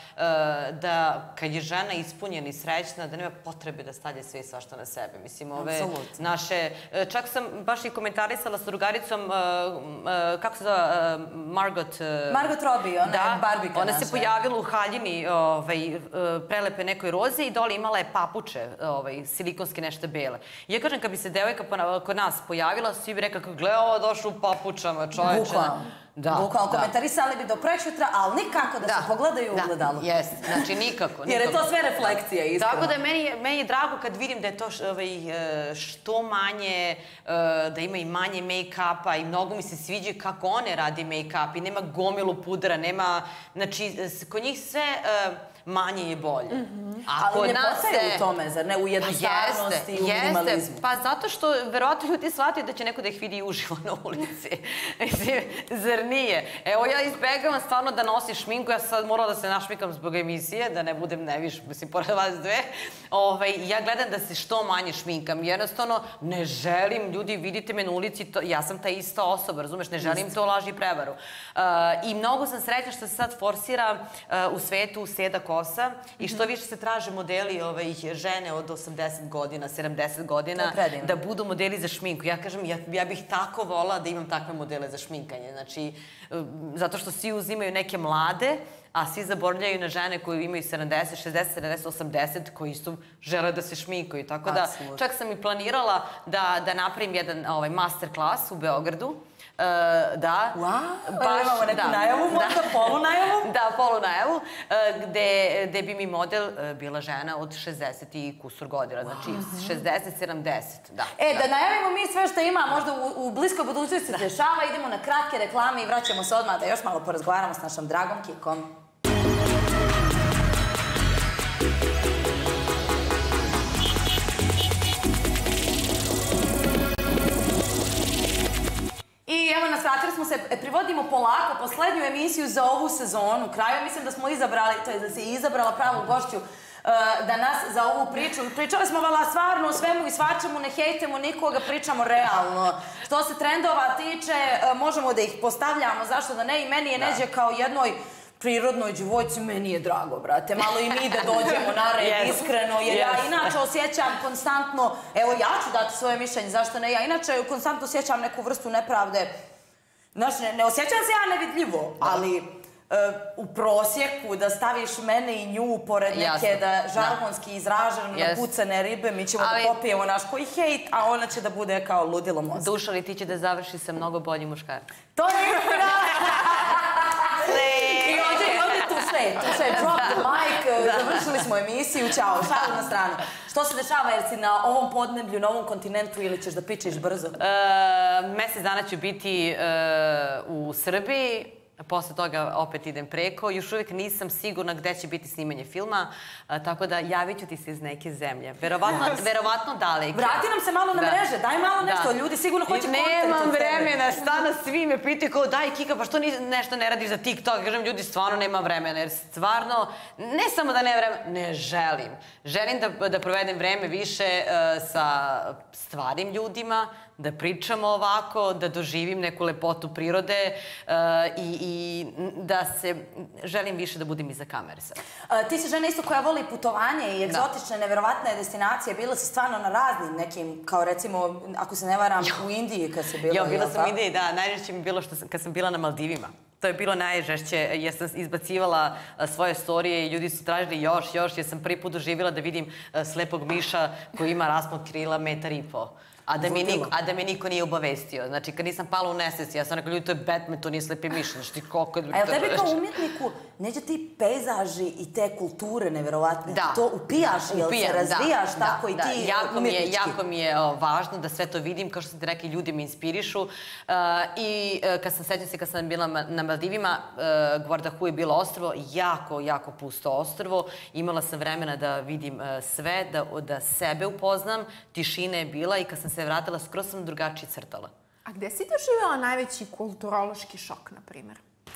da kad je žena ispunjena i srećna, da nema potrebe da stavlja sve i svašta na sebe. Mislim, ove naše... Čak sam baš i komentarisala sa drugaricom, kako se zove, Margot Robbie, ona je Barbika naša. Ona se pojavila u haljini prelepe nekoj roze i dole imala je papuče, silikonske nešto bele. I ja kažem, kad bi se devojka kod nas pojavila, svi bi rekao, gle, ovo došlo u papučama, čoveče. Bukvalno komentarisali bi do prečutra, ali nikako da se pogledaju u ogledalu. Jeste, znači nikako. Jer je to sve refleksija, iskreno. Tako da meni je drago kad vidim da je to što manje, da ima i manje make-upa i mnogo mi se sviđa kako one radi make-up i nema gomilu pudra, nema, znači, kod njih sve manje je bolje. Ali ne postaju u tome, zar ne? U jednostavnosti i u minimalizmu. Pa zato što verovatno ljudi shvataju da će neko da ih vidi uživo na ulici. Zar nije? Evo ja izbegavam stvarno da nosim šminku, ja sad morala da se našmikam zbog emisije, da ne budem neviš, mislim, pored vas dve. Ja gledam da se što manje šminkam. Jednostavno, ne želim, ljudi, vidite me na ulici, ja sam ta ista osoba, razumeš, ne želim to laži i prevaru. I mnogo sam srećna što se sad forsira u svetu seda kosa i što više se traže modeli žene od 80 godina, 70 godina, da budu modeli za šminku. Ja kažem, ja bih tako volala da imam takve modele za šminkanje. Znači, zato što svi uzimaju neke mlade, a svi zaboravljaju na žene koje imaju 70, 60, 70, 80, koji isto žele da se šminkaju. Tako da, čak sam i planirala da napravim jedan master klas u Beogradu. Da. Imamo neku najavu, možda polunajavu? Da, polunajavu, gde bi mi model bila žena od 60 i kusur godina, znači 60, 70, da. Da najavimo mi sve što ima, možda u bliskoj budućnosti se dešava, idemo na kratke reklame i vraćamo se odmah da još malo porazgovaramo s našom dragom Kikom. I evo nas, vratili smo se, privodimo polako poslednju emisiju za ovu sezonu. Kraju mislim da smo izabrali, to je da se izabrala pravu gošću da nas za ovu priču. Pričali smo vala stvarno o svemu i svačemu, ne hejtemo nikoga, pričamo realno. Što se trendova tiče, možemo da ih postavljamo, zašto da ne, i meni je Neđe kao jednoj prirodnoj djevojci, meni je drago, brate. Malo i mi da dođemo na red, iskreno, jer ja inače osjećam konstantno, evo ja ću dati svoje mišljenje, zašto ne, ja inače konstantno osjećam neku vrstu nepravde. Znaš, ne osjećam se ja nevidljivo, ali u prosjeku da staviš mene i nju pored neke da žargonski izraženo na pucane ribe, mi ćemo da popijemo naš koji hejt, a ona će da bude kao ludilo mozga. Duša, ali ti će da završi sa mnogo boljim muškarcem. To je istina! I ovdje tu sve, drop the mic, završili smo emisiju, čao, šalu na stranu. Što se dešava, jer si na ovom podneblju, na ovom kontinentu ili ćeš da pičeš brzo? Mesec dana ću biti u Srbiji, posle toga opet idem preko. Još uvijek nisam sigurna gde će biti snimanje filma, tako da javit ću ti se iz neke zemlje. Verovatno daleke. Vrati nam se malo na mreže, daj malo nešto, ljudi sigurno hoće kontent od tebe. Nemam vremena, stvarno svi me pitaju kao daj Kika, pa što nešto ne radiš za TikTok? Kažem, ljudi, stvarno nema vremena, jer stvarno, ne samo da nema vremena, ne želim. Želim da provedem vreme više sa stvarnim ljudima, da pričamo ovako, da doživim neku lepotu prirode i da se želim više da budem iza kamere sad. Ti si žena isto koja voli putovanje i egzotične, neverovatne destinacije. Bila si stvarno na raznim nekim, kao recimo, ako se ne varam, u Indiji kad si bila. Jo, bila sam u Indiji, da. Najžešće mi je bilo kad sam bila na Maldivima. To je bilo najžešće, jer sam izbacivala svoje storije i ljudi su tražili još, jer sam prvi put doživjela da vidim slepog miša koji ima raspon krila 1,5 m. A da me niko nije obavestio. Znači, kad nisam pala u nesvest, ja sam rekao, ljudi, to je Batman, to nije slepi miš. Znači, koliko... A jel tebi kao umjetniku, neđe ti pejzaži i te kulture neverovatne, to upijaš, jel se razvijaš tako i ti umjetnički? Jako mi je važno da sve to vidim, kao što sam ti rekli, ljudi me inspirišu. I sećam se kad sam bila na Maldivima, Guardahu je bilo ostrvo, jako pusto ostrvo. Imala sam vremena da vidim sve, da sebe upoznam, tišina je bila i kad sam se se vratila, skroz sam drugačije crtala. A gde si doživjela najveći kulturološki šok, na primjer?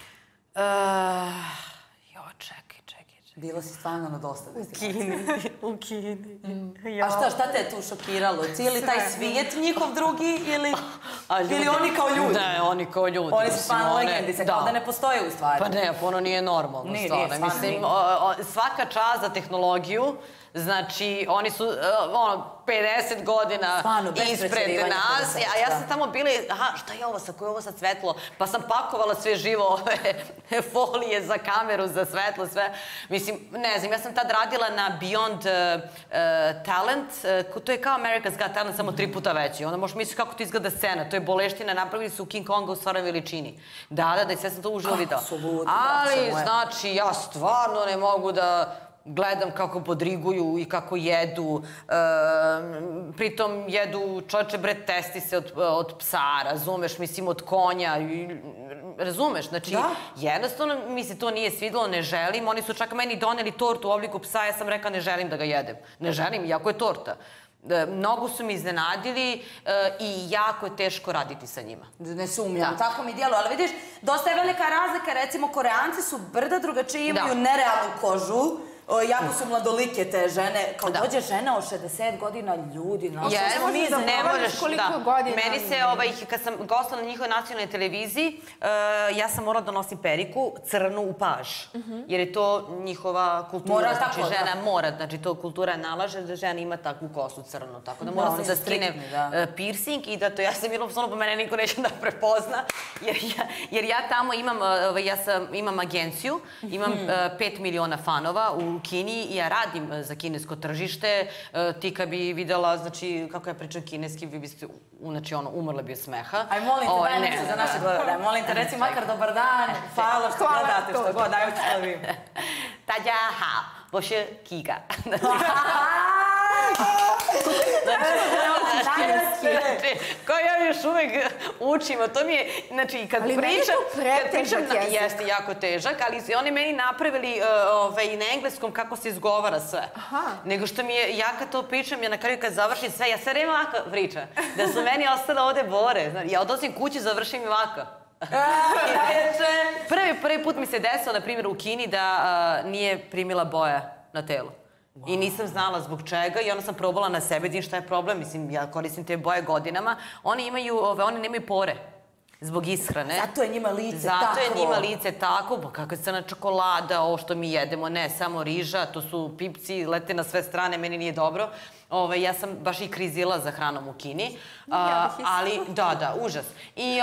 Čekaj. Bila si stvarno na dosta destinacija. U Kini. A šta te je tu šokiralo? Cijeli taj svijet njihov drugi ili oni kao ljudi? Ne, oni kao ljudi. Oni su stvarno legendice, kao da ne postoje u stvari. Pa ne, ono nije normalno stvarno. Mislim, svaka čast za tehnologiju, znači oni su 50 godina ispred nas, a ja sam tamo bila, šta je ovo sad, koje je ovo sad svetlo? Pa sam pakovala sve živo ove folije za kameru, za svetlo, sve. Mislim, ne znam, ja sam tad radila na Beyond Talent, to je kao America's Got Talent, samo 3 puta veći. Onda možeš misliti kako to izgleda scena, to je boleština, napravili su King Konga u stvarnoj veličini. Da, i sve sam to uživo video. Ali, znači, ja stvarno ne mogu da gledam kako podriguju i kako jedu. Pritom jedu čoveče bre testise od psa, razumeš, mislim od konja. Razumeš, znači jednostavno mi se to nije svidelo, ne želim. Oni su čak meni doneli tortu u obliku psa, ja sam rekla ne želim da ga jedem. Ne želim, iako je torta. Mnogo su mi iznenadili i jako je teško raditi sa njima. Ne sumnjam, tako mi djeluje. Ali vidiš, dosta je velika razlika. Recimo, Koreanci su brda drugačije, imaju nerealnu kožu. Jako su mladolike te žene. Kao dođe žena od 60 godina, ljudi, ne možeš koliko godina. Meni se, kad sam gostala na njihovoj nacionalnoj televiziji, ja sam morala da nosim periku crnu u paž. Jer je to njihova kultura. Znači, žena mora, znači to kultura nalaže da žena ima takvu kosu crnu. Tako da moram da skinem piercing i da to, ja sam bilo, po mene niko neće da prepozna. Jer ja tamo imam agenciju, imam 5 miliona fanova u Kini i ja radim za kinesko tržište. Ti kad bi videla, znači, kako ja pričam kineski, vi biste, znači, umrle bi od smeha. Aj, molim te, daj nešto za naše gledalce. Molim te, reci makar dobar dan, hvala što gledate, što god, daj ću da vidim. Tađa hao, boše kiga. Kao ja još uvek učim, a to mi je, znači, kad pričam, jeste jako težak, ali oni meni napravili i na engleskom kako se izgovara sve. Nego što mi je, ja kad to pričam, ja na kraju kad završim sve, ja sve vreme ovako pričam. Da su meni ostale ovde bore. Ja odlazim kući, završim i ovako. Prvi put mi se desilo, na primjer, u Kini da nije primila boja na telu. I nisam znala zbog čega i onda sam probala na sebe, vidim šta je problem, mislim, ja koristim te boje godinama. Oni nemaju pore zbog ishrane. Zato je njima lice tako. Zato je njima lice tako, pa kakva je crna čokolada, ovo što mi jedemo, ne, samo riža, to su pipci, lete na sve strane, meni nije dobro. Ja sam baš i krizila za hranom u Kini, ali da, užas. I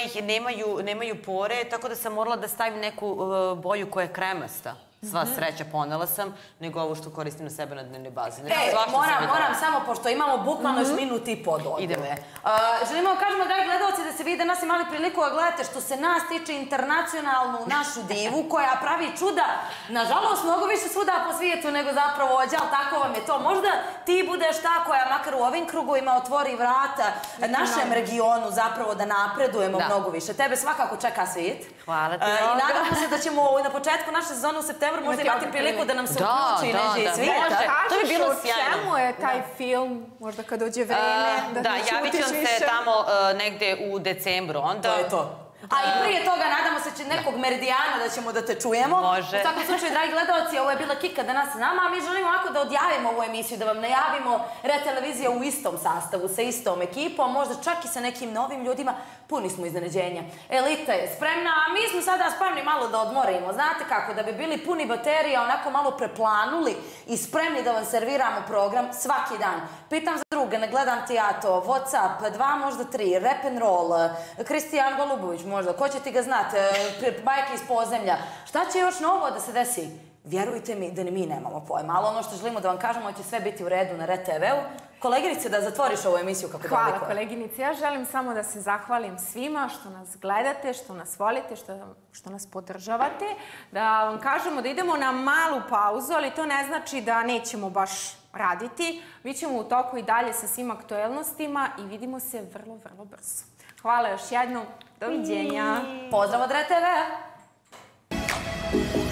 nemaju pore, tako da sam morala da stavim neku boju koja je kremasta. Sva sreća, ponela sam, nego ovo što koristim na sebe na dnevnoj bazi. Moram samo, pošto imamo bukvalno još minut i po do odgovore. Želimo da kažemo, dragi gledalci, da se vi danas imali priliku da gledate što se nas tiče internacionalnu našu divu koja pravi čuda, nažalost, mnogo više svuda po svijetu nego zapravo ovdje, ali tako vam je to. Možda ti budeš ta koja makar u ovim krugovima otvori vrata našem regionu zapravo da napredujemo mnogo više. Tebe svakako čeka svijet. Hvala ti. I nadamo se da ćemo na početku naše sezone u septembru možda imati priliku da nam se uključi režiji svijeta. To bi bilo sjajno. Kažeš o čemu je taj film, možda kad dođe vreme, da ne javit ću vam se tamo negde u decembru. To je to. A i prije toga nadamo se nekog meridijana da ćemo da te čujemo. Može. U svakom slučaju, dragi gledalci, ovo je bila Kika danas s nama, a mi želimo ovako da odjavimo ovu emisiju, da vam najavimo Red Televizija u istom sastavu, sa istom ekipom, možda čak i sa nekim novim ljudima. Puni smo iznenađenja. Elita je spremna, a mi smo sada spremni malo da odmorimo. Znate kako, da bi bili puni baterija, onako malo preplanuli i spremni da vam serviramo program svaki dan. Pitam za druga, ne gledam ti ja to, Whatsapp, 2, možda 3, Rap and Roll, Kristijan Golubović možda, ko će ti ga znati, bajke iz podzemlja. Šta će još novo da se desi? Vjerujte mi da ni mi nemamo pojma, ali ono što želimo da vam kažemo će sve biti u redu na Red TV-u. Koleginice, da zatvoriš ovu emisiju kako dolikuje. Hvala koleginice, ja želim samo da se zahvalim svima što nas gledate, što nas volite, što nas podržavate. Da vam kažemo da idemo na malu pauzu, ali to ne znači da nećemo baš raditi. Mi ćemo u toku i dalje sa svim aktuelnostima i vidimo se vrlo, vrlo brzo. Hvala još jednom. Doviđenja. Pozdrav od Red TV-a.